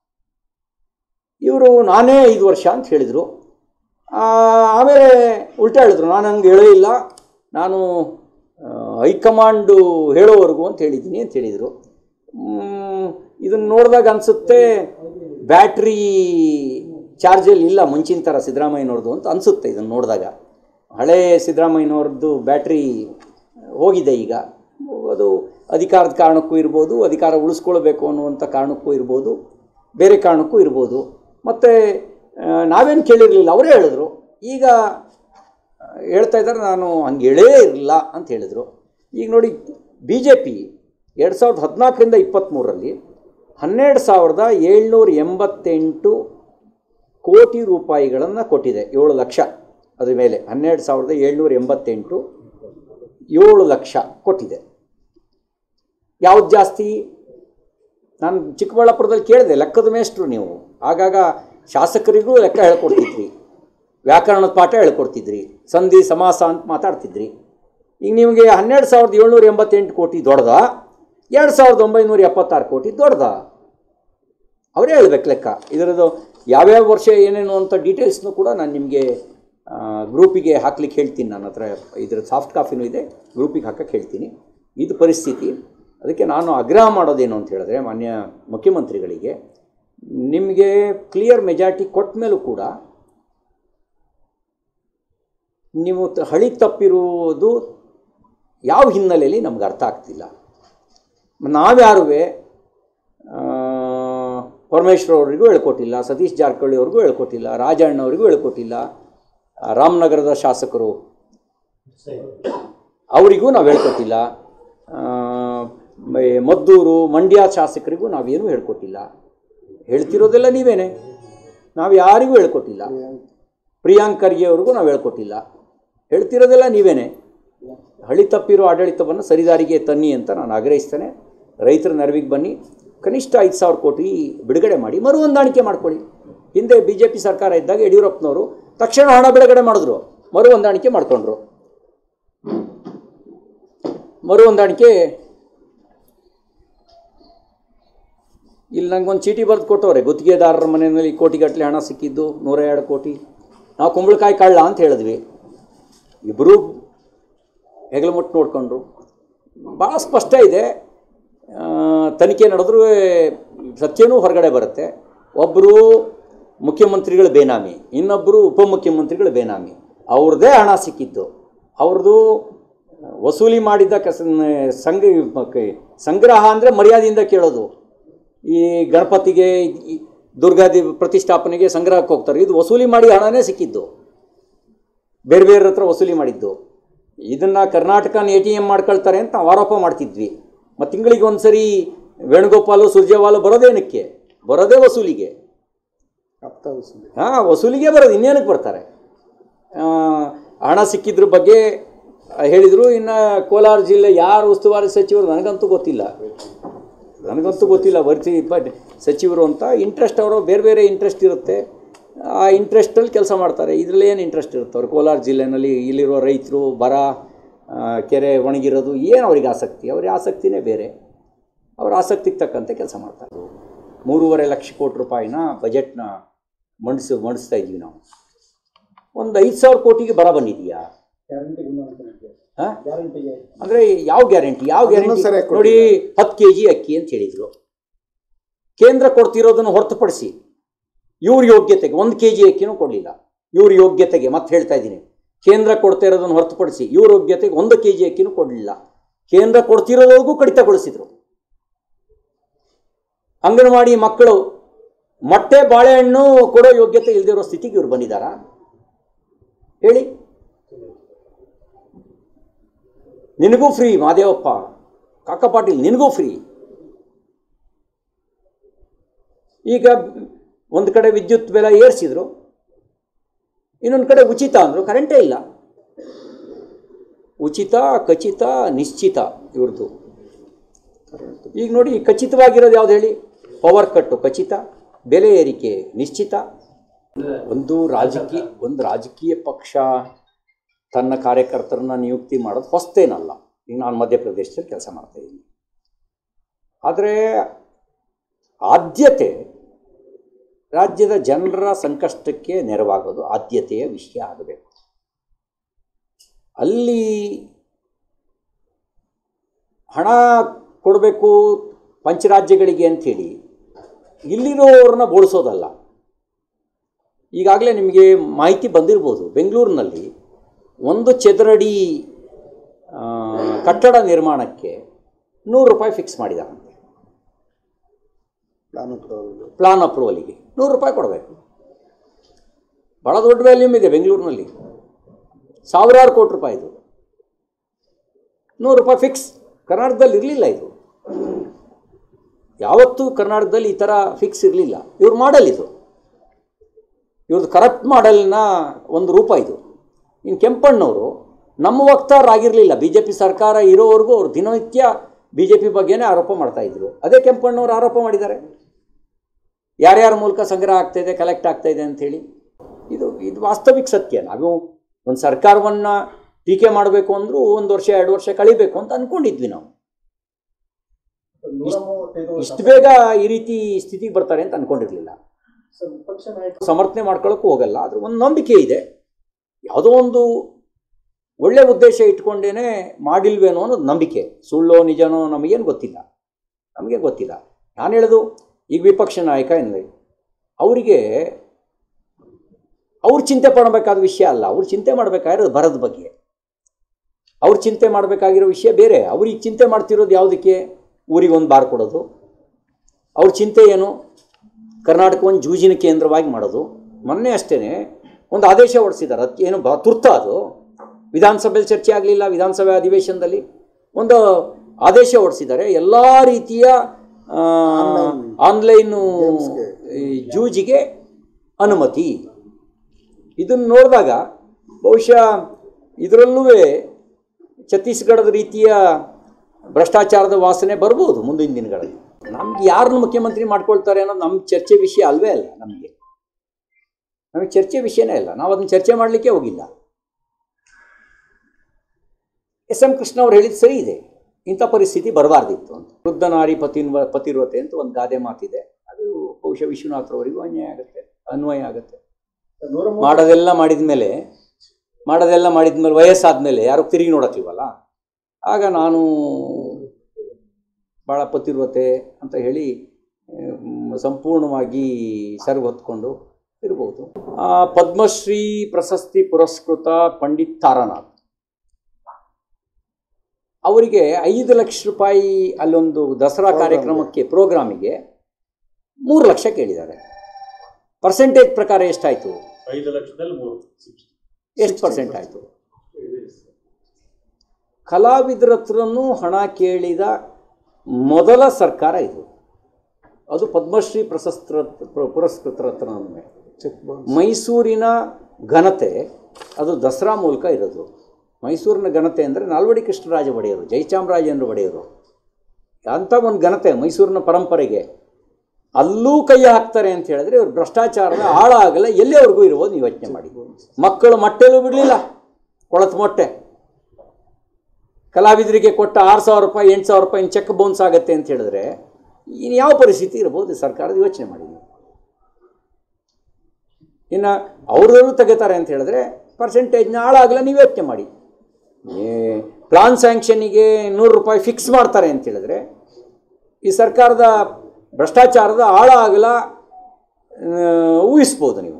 ಇವರು ನಾನೇ 5 ವರ್ಷ ಅಂತ ಹೇಳಿದರು. ಆಮೇಲೆ ಉಲ್ಟಾ ಹೇಳಿದ್ರು, ನಾನು ಹಂಗೆ ಹೇಳೇ ಇಲ್ಲ, ನಾನು ಹೈಕಮಾಂಡು ಹೇಳೋವರೆಗೂ ಅಂತ ಹೇಳಿದ್ದೀನಿ ಅಂತ ಹೇಳಿದರು. ಇದನ್ನು ನೋಡಿದಾಗ ಅನಿಸುತ್ತೆ ಬ್ಯಾಟ್ರಿ ಚಾರ್ಜಲ್ಲಿ ಇಲ್ಲ ಮುಂಚಿನ ಥರ ಸಿದ್ದರಾಮಯ್ಯನವ್ರದ್ದು ಅಂತ ಅನಿಸುತ್ತೆ. ಇದನ್ನು ನೋಡಿದಾಗ ಹಳೇ ಸಿದ್ದರಾಮಯ್ಯನವ್ರದ್ದು ಬ್ಯಾಟ್ರಿ ಹೋಗಿದೆ ಈಗ. ಅದು ಅಧಿಕಾರದ ಕಾರಣಕ್ಕೂ ಇರ್ಬೋದು, ಅಧಿಕಾರ ಉಳಿಸ್ಕೊಳ್ಬೇಕು ಅನ್ನುವಂಥ ಕಾರಣಕ್ಕೂ ಇರ್ಬೋದು, ಬೇರೆ ಕಾರಣಕ್ಕೂ ಇರ್ಬೋದು. ಮತ್ತು ನಾವೇನು ಕೇಳಿರಲಿಲ್ಲ, ಅವರೇ ಹೇಳಿದ್ರು. ಈಗ ಹೇಳ್ತಾ ಇದ್ದಾರೆ ನಾನು ಹಂಗೆ ಹೇಳೇ ಇರಲಿಲ್ಲ ಅಂತ ಹೇಳಿದರು. ಈಗ ನೋಡಿ, BJP 2014ರಿಂದ 23ರಲ್ಲಿ 12,788 ಕೋಟಿ ರೂಪಾಯಿಗಳನ್ನು ಕೊಟ್ಟಿದೆ. 7 ಲಕ್ಷ ಅದ್ರ ಮೇಲೆ 12,788 7 ಲಕ್ಷ ಕೊಟ್ಟಿದೆ. ಯಾವ್ದು ಜಾಸ್ತಿ? ನಾನು ಚಿಕ್ಕಬಳ್ಳಾಪುರದಲ್ಲಿ ಕೇಳಿದೆ, ಲೆಕ್ಕದ ಮೇಷ್ಟ್ರು ನೀವು. ಆಗಾಗ ಶಾಸಕರಿಗೂ ಲೆಕ್ಕ ಹೇಳ್ಕೊಡ್ತಿದ್ರಿ, ವ್ಯಾಕರಣದ ಪಾಠ ಹೇಳ್ಕೊಡ್ತಿದ್ರಿ, ಸಂಧಿ ಸಮಾಸ ಅಂತ ಮಾತಾಡ್ತಿದ್ರಿ. ಈಗ ನಿಮಗೆ 12,788 ಕೋಟಿ ದೊಡ್ಡದ, 2,976 ಕೋಟಿ ದೊಡ್ಡದ? ಅವರೇ ಹೇಳ್ಬೇಕು ಲೆಕ್ಕ. ಇದರದ್ದು ಯಾವ್ಯಾವ ವರ್ಷ ಏನೇನು ಅಂತ ಡೀಟೇಲ್ಸ್ನು ಕೂಡ ನಾನು ನಿಮಗೆ ಗ್ರೂಪಿಗೆ ಹಾಕ್ಲಿಕ್ಕೆ ಹೇಳ್ತೀನಿ. ನನ್ನ ಹತ್ರ ಇದರ ಸಾಫ್ಟ್ ಕಾಪಿನೂ ಇದೆ, ಗ್ರೂಪಿಗೆ ಹಾಕಕ್ಕೆ ಹೇಳ್ತೀನಿ. ಇದು ಪರಿಸ್ಥಿತಿ. ಅದಕ್ಕೆ ನಾನು ಆಗ್ರಹ ಮಾಡೋದೇನು ಅಂತ ಹೇಳಿದ್ರೆ, ಮಾನ್ಯ ಮುಖ್ಯಮಂತ್ರಿಗಳಿಗೆ, ನಿಮಗೆ ಕ್ಲಿಯರ್ ಮೆಜಾರಿಟಿ ಕೊಟ್ಟ ಮೇಲೂ ಕೂಡ ನೀವು ಹಳಿ ತಪ್ಪಿರುವುದು ಯಾವ ಹಿನ್ನೆಲೆಯಲ್ಲಿ ನಮ್ಗೆ ಅರ್ಥ ಆಗ್ತಿಲ್ಲ. ನಾವ್ಯಾರೂ ಪರಮೇಶ್ವರ್ ಅವರಿಗೂ ಹೇಳ್ಕೊಟ್ಟಿಲ್ಲ, ಸತೀಶ್ ಜಾರಕಿಹೊಳಿ ಅವ್ರಿಗೂ ಹೇಳ್ಕೊಟ್ಟಿಲ್ಲ, ರಾಜಣ್ಣವರಿಗೂ ಹೇಳ್ಕೊಟ್ಟಿಲ್ಲ, ರಾಮನಗರದ ಶಾಸಕರು ಅವರಿಗೂ ನಾವು ಹೇಳ್ಕೊಟ್ಟಿಲ್ಲ, ಮದ್ದೂರು ಮಂಡ್ಯ ಶಾಸಕರಿಗೂ ನಾವೇನೂ ಹೇಳ್ಕೊಟ್ಟಿಲ್ಲ. ಹೇಳ್ತಿರೋದೆಲ್ಲ ನೀವೇನೆ, ನಾವು ಯಾರಿಗೂ ಹೇಳ್ಕೊಟ್ಟಿಲ್ಲ. ಪ್ರಿಯಾಂಕ್ ಖರ್ಗೆ ಅವ್ರಿಗೂ ನಾವು ಹೇಳ್ಕೊಟ್ಟಿಲ್ಲ. ಹೇಳ್ತಿರೋದೆಲ್ಲ ನೀವೇನೆ. ಹಳಿ ತಪ್ಪಿರೋ ಆಡಳಿತವನ್ನು ಸರಿದಾರಿಗೆ ತನ್ನಿ ಅಂತ ನಾನು ಆಗ್ರಹಿಸ್ತೇನೆ. ರೈತರ ನೆರವಿಗೆ ಬನ್ನಿ, ಕನಿಷ್ಠ 5,000 ಕೋಟಿ ಬಿಡುಗಡೆ ಮಾಡಿ ಮರು ಹೊಂದಾಣಿಕೆ ಮಾಡ್ಕೊಳ್ಳಿ. ಹಿಂದೆ BJP ಸರ್ಕಾರ ಇದ್ದಾಗ ಯಡಿಯೂರಪ್ಪನವರು ತಕ್ಷಣ ಹಣ ಬಿಡುಗಡೆ ಮಾಡಿದ್ರು, ಮರು ಹೊಂದಾಣಿಕೆ ಮಾಡ್ಕೊಂಡ್ರು. ಮರು ಹೊಂದಾಣಿಕೆ ಇಲ್ಲಿ ನನಗೊಂದು ಚೀಟಿ ಬರೆದು ಕೊಟ್ಟವ್ರೆ, ಗುತ್ತಿಗೆದಾರರ ಮನೆಯಲ್ಲಿ ಕೋಟಿಗಟ್ಟಲೆ ಹಣ ಸಿಕ್ಕಿದ್ದು 102 ಕೋಟಿ. ನಾವು ಕುಂಬಳಕಾಯಿ ಕಳ್ಳ ಅಂತ ಹೇಳಿದ್ವಿ, ಇಬ್ಬರೂ ಹೆಗಲು ಮುಟ್ಟು ನೋಡ್ಕೊಂಡ್ರು. ಭಾಳ ಸ್ಪಷ್ಟ ಇದೆ. ತನಿಖೆ ನಡೆದ್ರೂ ಸತ್ಯನೂ ಹೊರಗಡೆ ಬರುತ್ತೆ. ಒಬ್ಬರು ಮುಖ್ಯಮಂತ್ರಿಗಳ ಬೇನಾಮಿ, ಇನ್ನೊಬ್ಬರು ಉಪಮುಖ್ಯಮಂತ್ರಿಗಳ ಬೇನಾಮಿ. ಅವ್ರದ್ದೇ ಹಣ ಸಿಕ್ಕಿದ್ದು, ಅವ್ರದ್ದು ವಸೂಲಿ ಮಾಡಿದ್ದ ಸಂಗ್ರಹ ಅಂದರೆ ಮರ್ಯಾದೆಯಿಂದ ಕೇಳೋದು. ಈ ಗಣಪತಿಗೆ, ದುರ್ಗಾದಿ ಪ್ರತಿಷ್ಠಾಪನೆಗೆ ಸಂಗ್ರಹಕ್ಕೆ ಹೋಗ್ತಾರೆ, ಇದು ವಸೂಲಿ ಮಾಡಿ ಹಣನೇ ಸಿಕ್ಕಿದ್ದು, ಬೇರೆ ಬೇರೆ ಹತ್ರ ವಸೂಲಿ ಮಾಡಿದ್ದು. ಇದನ್ನು ಕರ್ನಾಟಕನ ATM ಮಾಡ್ಕೊಳ್ತಾರೆ ಅಂತ ನಾವು ಆರೋಪ ಮಾಡ್ತಿದ್ವಿ. ಮತ್ತು ತಿಂಗಳಿಗೆ ಒಂದು ಸರಿ ವೇಣುಗೋಪಾಲು ಸುರ್ಜೇವಾಲು ಬರೋದೇನಕ್ಕೆ? ಬರೋದೇ ವಸೂಲಿಗೆ. ಹಾಂ, ವಸೂಲಿಗೆ ಬರೋದು, ಇನ್ನೇನಕ್ಕೆ ಬರ್ತಾರೆ? ಹಣ ಸಿಕ್ಕಿದ್ರ ಬಗ್ಗೆ ಹೇಳಿದರು. ಇನ್ನು ಕೋಲಾರ ಜಿಲ್ಲೆ ಯಾರು ಉಸ್ತುವಾರಿ ಸಚಿವರು ನನಗಂತೂ ಗೊತ್ತಿಲ್ಲ, ಸಚಿವರು ಅಂತ. ಇಂಟ್ರೆಸ್ಟ್ ಅವರು ಬೇರೆ ಬೇರೆ ಇಂಟ್ರೆಸ್ಟ್ ಇರುತ್ತೆ, ಆ ಇಂಟ್ರೆಸ್ಟಲ್ಲಿ ಕೆಲಸ ಮಾಡ್ತಾರೆ. ಇದರಲ್ಲಿ ಏನು ಇಂಟ್ರೆಸ್ಟ್ ಇರುತ್ತೆ ಅವ್ರು? ಕೋಲಾರ ಜಿಲ್ಲೆನಲ್ಲಿ ಇಲ್ಲಿರೋ ರೈತರು, ಬರ, ಕೆರೆ ಒಣಗಿರೋದು ಏನು ಅವ್ರಿಗೆ ಆಸಕ್ತಿ? ಅವ್ರಿಗೆ ಆಸಕ್ತಿನೇ ಬೇರೆ. ಅವ್ರ ಆಸಕ್ತಿಗೆ ತಕ್ಕಂತೆ ಕೆಲಸ ಮಾಡ್ತಾರೆ. 3.5 ಲಕ್ಷ ಕೋಟಿ ರೂಪಾಯಿನ ಬಜೆಟ್ನ ಮಂಡಿಸ್ತಾ ಇದ್ವಿ ನಾವು. ಒಂದು 5,000 ಕೋಟಿಗೆ ಬರ ಬಂದಿದೆಯಾ? ಅಂದರೆ ಯಾವ ಗ್ಯಾರಂಟಿ? ನೋಡಿ, 10 kg ಅಕ್ಕಿ ಅಂತ ಹೇಳಿದರು. ಕೇಂದ್ರ ಕೊಡ್ತಿರೋದನ್ನು ಹೊರತುಪಡಿಸಿ ಇವ್ರ ಯೋಗ್ಯತೆಗೆ 1 kg ಅಕ್ಕಿನೂ ಕೊಡಲಿಲ್ಲ. ಇವ್ರ ಯೋಗ್ಯತೆಗೆ ಮತ್ತೆ ಹೇಳ್ತಾ ಇದ್ದೀನಿ, ಕೇಂದ್ರ ಕೊಡ್ತಾ ಇರೋದನ್ನು ಹೊರತುಪಡಿಸಿ ಇವ್ರ ಯೋಗ್ಯತೆಗೆ 1 kg ಅಕ್ಕಿನೂ ಕೊಡಲಿಲ್ಲ. ಕೇಂದ್ರ ಕೊಡ್ತಿರೋದವರೆಗೂ ಕಡಿತಗೊಳಿಸಿದ್ರು. ಅಂಗನವಾಡಿ ಮಕ್ಕಳು ಮೊಟ್ಟೆ ಬಾಳೆಹಣ್ಣು ಕೊಡೋ ಯೋಗ್ಯತೆ ಇಲ್ಲದಿರೋ ಸ್ಥಿತಿಗೆ ಇವ್ರು ಬಂದಿದ್ದಾರಾ ಹೇಳಿ? ನಿನಗೂ ಫ್ರೀ ಮಾದೇವಪ್ಪ, ಕಾಕ ಪಾಟೀಲ್, ನಿನಗೂ ಫ್ರೀ. ಈಗ ಒಂದು ಕಡೆ ವಿದ್ಯುತ್ ಬೆಲೆ ಏರಿಸಿದ್ರು, ಇನ್ನೊಂದು ಕಡೆ ಉಚಿತ ಅಂದರು. ಕರೆಂಟೇ ಇಲ್ಲ. ಉಚಿತ, ಖಚಿತ, ನಿಶ್ಚಿತ ಇವ್ರದ್ದು. ಈಗ ನೋಡಿ, ಖಚಿತವಾಗಿರೋದು ಯಾವ್ದು ಹೇಳಿ? ಪವರ್ ಕಟ್ಟು ಖಚಿತ, ಬೆಲೆ ಏರಿಕೆ ನಿಶ್ಚಿತ. ಒಂದು ರಾಜಕೀಯ ಪಕ್ಷ ತನ್ನ ಕಾರ್ಯಕರ್ತರನ್ನ ನಿಯುಕ್ತಿ ಮಾಡೋದು ಹೊಸ್ತೇನಲ್ಲ. ಈಗ ನಾನು ಮಧ್ಯಪ್ರದೇಶದಲ್ಲಿ ಕೆಲಸ ಮಾಡ್ತಾಯಿದ್ದೀನಿ. ಆದರೆ ಆದ್ಯತೆ ರಾಜ್ಯದ ಜನರ ಸಂಕಷ್ಟಕ್ಕೆ ನೆರವಾಗೋದು ಆದ್ಯತೆಯ ವಿಷಯ ಆಗಬೇಕು. ಅಲ್ಲಿ ಹಣ ಕೊಡಬೇಕು ಪಂಚರಾಜ್ಯಗಳಿಗೆ ಅಂಥೇಳಿ ಇಲ್ಲಿರೋರನ್ನ ಬೋಳಿಸೋದಲ್ಲ. ಈಗಾಗಲೇ ನಿಮಗೆ ಮಾಹಿತಿ ಬಂದಿರ್ಬೋದು, ಬೆಂಗಳೂರಿನಲ್ಲಿ 1 ಚದರಡಿ ಕಟ್ಟಡ ನಿರ್ಮಾಣಕ್ಕೆ 100 ರೂಪಾಯಿ ಫಿಕ್ಸ್ ಮಾಡಿದಾರಂತೆ. ಪ್ಲಾನ್ ಅಪ್ರೂವಲಿಗೆ 100 ರೂಪಾಯಿ ಕೊಡಬೇಕು. ಭಾಳ ದೊಡ್ಡ ವ್ಯಾಲ್ಯೂಮ್ ಇದೆ ಬೆಂಗಳೂರಿನಲ್ಲಿ, ಸಾವಿರಾರು ಕೋಟಿ ರೂಪಾಯಿ. ಇದು 100 ರೂಪಾಯಿ ಫಿಕ್ಸ್. ಕರ್ನಾಟಕದಲ್ಲಿ ಇರಲಿಲ್ಲ ಇದು. ಯಾವತ್ತೂ ಕರ್ನಾಟಕದಲ್ಲಿ ಈ ಥರ ಫಿಕ್ಸ್ ಇರಲಿಲ್ಲ. ಇವ್ರ ಮಾಡೆಲ್ ಇದು, ಇವ್ರದ್ದು ಕರಪ್ಟ್ ಮಾಡೆಲ್ನ ಒಂದು ರೂಪ ಇದು. ಇನ್ನು ಕೆಂಪಣ್ಣವರು ನಮ್ಮ ವಕ್ತಾರರಾಗಿರಲಿಲ್ಲ. BJP ಸರ್ಕಾರ ಇರೋವರೆಗೂ ಅವರು ದಿನನಿತ್ಯ BJP ಬಗ್ಗೆನೇ ಆರೋಪ ಮಾಡ್ತಾಯಿದ್ರು. ಅದೇ ಕೆಂಪಣ್ಣವರು ಆರೋಪ ಮಾಡಿದ್ದಾರೆ, ಯಾರ್ಯಾರ ಮೂಲಕ ಸಂಗ್ರಹ ಆಗ್ತಾಯಿದೆ, ಕಲೆಕ್ಟ್ ಆಗ್ತಾಯಿದೆ ಅಂಥೇಳಿ. ಇದು ವಾಸ್ತವಿಕ ಸತ್ಯ. ನಾವು ಒಂದು ಸರ್ಕಾರವನ್ನು ಟೀಕೆ ಮಾಡಬೇಕು ಅಂದರೂ 1 ವರ್ಷ 2 ವರ್ಷ ಕಳಿಬೇಕು ಅಂತ ಅಂದ್ಕೊಂಡಿದ್ವಿ ನಾವು. ಇಷ್ಟು ಬೇಗ ಈ ರೀತಿ ಸ್ಥಿತಿಗೆ ಬರ್ತಾರೆ ಅಂತ ಅಂದ್ಕೊಂಡಿರಲಿಲ್ಲ. ಸಮರ್ಥನೆ ಮಾಡ್ಕೊಳ್ಳೋಕ್ಕೂ ಹೋಗಲ್ಲ. ಆದ್ರೆ ಒಂದು ನಂಬಿಕೆ ಇದೆ, ಯಾವುದೋ ಒಂದು ಒಳ್ಳೆ ಉದ್ದೇಶ ಇಟ್ಕೊಂಡೇನೆ ಮಾಡಿಲ್ವೇನೋ ಅನ್ನೋದು ನಂಬಿಕೆ. ಸುಳ್ಳೋ ನಿಜನೋ ನಮಗೇನು ಗೊತ್ತಿಲ್ಲ, ನಮಗೆ ಗೊತ್ತಿಲ್ಲ. ನಾನು ಹೇಳೋದು ಈಗ ವಿಪಕ್ಷ ನಾಯಕ ಎಂದರೆ ಅವರಿಗೆ ಅವ್ರು ಚಿಂತೆ ಪಡಬೇಕಾದ ವಿಷಯ ಅಲ್ಲ. ಅವ್ರು ಚಿಂತೆ ಮಾಡಬೇಕಾಗಿರೋದು ಬರದ ಬಗ್ಗೆ, ಅವ್ರು ಚಿಂತೆ ಮಾಡಬೇಕಾಗಿರೋ ವಿಷಯ ಬೇರೆ. ಅವ್ರಿಗೆ ಚಿಂತೆ ಮಾಡ್ತಿರೋದು ಯಾವುದಕ್ಕೆ? ಊರಿಗೊಂದು ಬಾರ್ ಕೊಡೋದು. ಅವ್ರ ಚಿಂತೆ ಏನು? ಕರ್ನಾಟಕವನ್ನು ಜೂಜಿನ ಕೇಂದ್ರವಾಗಿ ಮಾಡೋದು. ಮೊನ್ನೆ ಅಷ್ಟೇ ಒಂದು ಆದೇಶ ಹೊರಡಿಸಿದ್ದಾರೆ. ಅದು ಏನು ತುರ್ತ, ಅದು ವಿಧಾನಸಭೆಯಲ್ಲಿ ಚರ್ಚೆ ಆಗಲಿಲ್ಲ. ವಿಧಾನಸಭೆ ಅಧಿವೇಶನದಲ್ಲಿ ಒಂದು ಆದೇಶ ಹೊರಡಿಸಿದ್ದಾರೆ, ಎಲ್ಲ ರೀತಿಯ ಆನ್ಲೈನು ಜೂಜಿಗೆ ಅನುಮತಿ. ಇದನ್ನು ನೋಡಿದಾಗ ಬಹುಶಃ ಇದರಲ್ಲೂ ಛತ್ತೀಸ್ಗಢದ ರೀತಿಯ ಭ್ರಷ್ಟಾಚಾರದ ವಾಸನೆ ಬರ್ಬೋದು ಮುಂದಿನ ದಿನಗಳಲ್ಲಿ. ನಮ್ಗೆ ಯಾರನ್ನು ಮುಖ್ಯಮಂತ್ರಿ ಮಾಡ್ಕೊಳ್ತಾರೆ ಅನ್ನೋದು ನಮ್ಮ ಚರ್ಚೆ ವಿಷಯ ಅಲ್ವೇ ಅಲ್ಲ. ನಮಗೆ ಚರ್ಚೆ ವಿಷಯನೇ ಇಲ್ಲ. ನಾವು ಅದನ್ನು ಚರ್ಚೆ ಮಾಡಲಿಕ್ಕೆ ಹೋಗಿಲ್ಲ. ಎಸ್ ಎಂ ಕೃಷ್ಣ ಅವ್ರು ಹೇಳಿದ್ದು ಸರಿ ಇದೆ, ಇಂಥ ಪರಿಸ್ಥಿತಿ ಬರಬಾರ್ದಿತ್ತು ಅಂತ. ವೃದ್ಧ ನಾರಿ ಪತಿರ್ವತೆ ಅಂತ ಒಂದು ಗಾದೆ ಮಾತಿದೆ. ಅದು ಬಹುಶಃ ವಿಶ್ವನಾಥ್ರವರಿಗೂ ಅನ್ವಯ ಆಗುತ್ತೆ. ಮಾಡೋದೆಲ್ಲ ಮಾಡಿದ್ಮೇಲೆ ವಯಸ್ಸಾದ್ಮೇಲೆ ಯಾರು ತಿರುಗಿ ನೋಡಕ್ಕಿಲ್ವಲ್ಲ, ಆಗ ನಾನು ಭಾಳ ಪತಿರ್ವತೆ ಅಂತ ಹೇಳಿ ಸಂಪೂರ್ಣವಾಗಿ ಸೆರಗು ಹೊತ್ಕೊಂಡು ಇರ್ಬೋದು. ಪದ್ಮಶ್ರೀ ಪ್ರಶಸ್ತಿ ಪುರಸ್ಕೃತ ಪಂಡಿತ್ ತಾರಾನಾಥ್ ಅವರಿಗೆ 5 ಲಕ್ಷ ರೂಪಾಯಿ ಅಲ್ಲೊಂದು ದಸರಾ ಕಾರ್ಯಕ್ರಮಕ್ಕೆ ಪ್ರೋಗ್ರಾಮಿಗೆ 3 ಲಕ್ಷ ಕೇಳಿದ್ದಾರೆ. ಪರ್ಸೆಂಟೇಜ್ ಪ್ರಕಾರ ಎಷ್ಟಾಯಿತು? 5 ಲಕ್ಷದಲ್ಲಿ ಎಷ್ಟು ಪರ್ಸೆಂಟ್ ಆಯಿತು? ಕಲಾವಿದರ ಹತ್ರನೂ ಹಣ ಕೇಳಿದ ಮೊದಲ ಸರ್ಕಾರ ಇದು. ಅದು ಪದ್ಮಶ್ರೀ ಪುರಸ್ಕೃತರ ಹತ್ರ. ಮೈಸೂರಿನ ಘನತೆ ಅದು ದಸರಾ ಮೂಲಕ ಇರೋದು. ಮೈಸೂರಿನ ಘನತೆ ಅಂದರೆ ನಾಲ್ವಡಿ ಕೃಷ್ಣರಾಜ ಒಡೆಯರು, ಜಯಚಾಮರಾಜೇಂದ್ರ ಒಡೆಯರು, ಅಂಥ ಒಂದು ಘನತೆ ಮೈಸೂರಿನ ಪರಂಪರೆಗೆ. ಅಲ್ಲೂ ಕೈ ಹಾಕ್ತಾರೆ ಅಂತ ಹೇಳಿದ್ರೆ ಇವರು ಭ್ರಷ್ಟಾಚಾರದ ಆಳ ಆಗಲ್ಲ. ಎಲ್ಲಿವರೆಗೂ ಇರ್ಬೋದು ನೀವು ಯೋಚನೆ ಮಾಡಿ. ಮಕ್ಕಳು ಮೊಟ್ಟೆಲೂ ಬಿಡಲಿಲ್ಲ, ಕೊಳತು ಮೊಟ್ಟೆ. ಕಲಾವಿದರಿಗೆ ಕೊಟ್ಟ 6,000 ರೂಪಾಯಿ 8,000 ರೂಪಾಯಿ ಚೆಕ್ ಬೌನ್ಸ್ ಆಗುತ್ತೆ ಅಂತ ಹೇಳಿದ್ರೆ ಇನ್ನು ಯಾವ ಪರಿಸ್ಥಿತಿ ಇರ್ಬೋದು ಸರ್ಕಾರದ? ಯೋಚನೆ ಮಾಡಿ. ಇನ್ನು ಅವ್ರದವರು ತೆಗಿತಾರೆ ಅಂತ ಹೇಳಿದ್ರೆ ಪರ್ಸೆಂಟೇಜ್ನ ಹಾಳಾಗಲ್ಲ. ನೀವು ಯೋಚನೆ ಮಾಡಿ. ಪ್ಲಾನ್ ಸ್ಯಾಂಕ್ಷನಿಗೆ 100 ರೂಪಾಯಿ ಫಿಕ್ಸ್ ಮಾಡ್ತಾರೆ ಅಂತ ಹೇಳಿದ್ರೆ ಈ ಸರ್ಕಾರದ ಭ್ರಷ್ಟಾಚಾರದ ಆಳ ಆಗಲ್ಲ ಊಹಿಸ್ಬೋದು ನೀವು.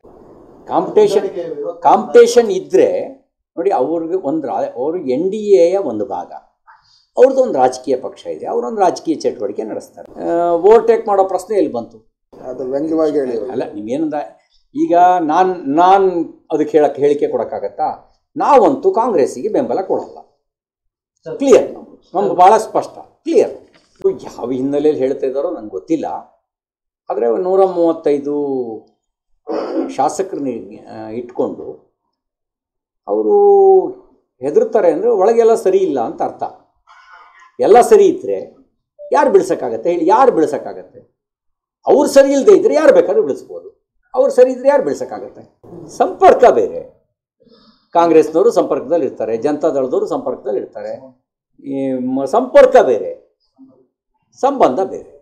ಕಾಂಪಿಟೇಷನ್ ಇದ್ದರೆ ನೋಡಿ, ಅವ್ರಿಗೆ ಅವರು NDAಯ ಒಂದು ಭಾಗ, ಅವ್ರದ್ದು ಒಂದು ರಾಜಕೀಯ ಪಕ್ಷ ಇದೆ, ಅವರೊಂದು ರಾಜಕೀಯ ಚಟುವಟಿಕೆ ನಡೆಸ್ತಾರೆ. ಓವರ್ಟೇಕ್ ಮಾಡೋ ಪ್ರಶ್ನೆ ಎಲ್ಲಿ ಬಂತು? ಅದು ವ್ಯಂಗ್ಯವಾಗಿ ಹೇಳಿ ಅಲ್ಲ, ನೀವೇನಂದ ಈಗ ನಾನು ಅದಕ್ಕೆ ಹೇಳಿಕೆ ಕೊಡೋಕ್ಕಾಗತ್ತಾ? ನಾವಂತೂ ಕಾಂಗ್ರೆಸ್ಸಿಗೆ ಬೆಂಬಲ ಕೊಡಲ್ಲ. ಕ್ಲಿಯರ್, ನಮ್ಗೆ ಭಾಳ ಸ್ಪಷ್ಟ, ಕ್ಲಿಯರ್. ಯಾವ ಹಿನ್ನೆಲೆಯಲ್ಲಿ ಹೇಳ್ತಾ ಇದ್ದಾರೋ ನನಗೆ ಗೊತ್ತಿಲ್ಲ. ಆದರೆ 135 ಶಾಸಕರನ್ನ ಇಟ್ಕೊಂಡು ಅವರು ಹೆದರ್ತಾರೆ ಅಂದರೆ ಒಳಗೆಲ್ಲ ಸರಿ ಇಲ್ಲ ಅಂತ ಅರ್ಥ. ಎಲ್ಲ ಸರಿ ಇದ್ದರೆ ಯಾರು ಬಿಡಿಸೋಕ್ಕಾಗತ್ತೆ ಹೇಳಿ? ಯಾರು ಬಿಡಿಸೋಕ್ಕಾಗತ್ತೆ? ಅವ್ರು ಸರಿ ಇಲ್ಲದೆ ಇದ್ದರೆ ಯಾರು ಬೇಕಾದ್ರೂ ಬಿಡಿಸ್ಬೋದು. ಅವ್ರು ಸರಿ ಇದ್ದರೆ ಯಾರು ಬಿಡಿಸೋಕ್ಕಾಗತ್ತೆ? ಸಂಪರ್ಕ ಬೇರೆ. ಕಾಂಗ್ರೆಸ್ನವರು ಸಂಪರ್ಕದಲ್ಲಿ ಇರ್ತಾರೆ, ಜನತಾದಳದವರು ಸಂಪರ್ಕದಲ್ಲಿ ಇರ್ತಾರೆ. ಸಂಪರ್ಕ ಬೇರೆ, ಸಂಬಂಧ ಬೇರೆ.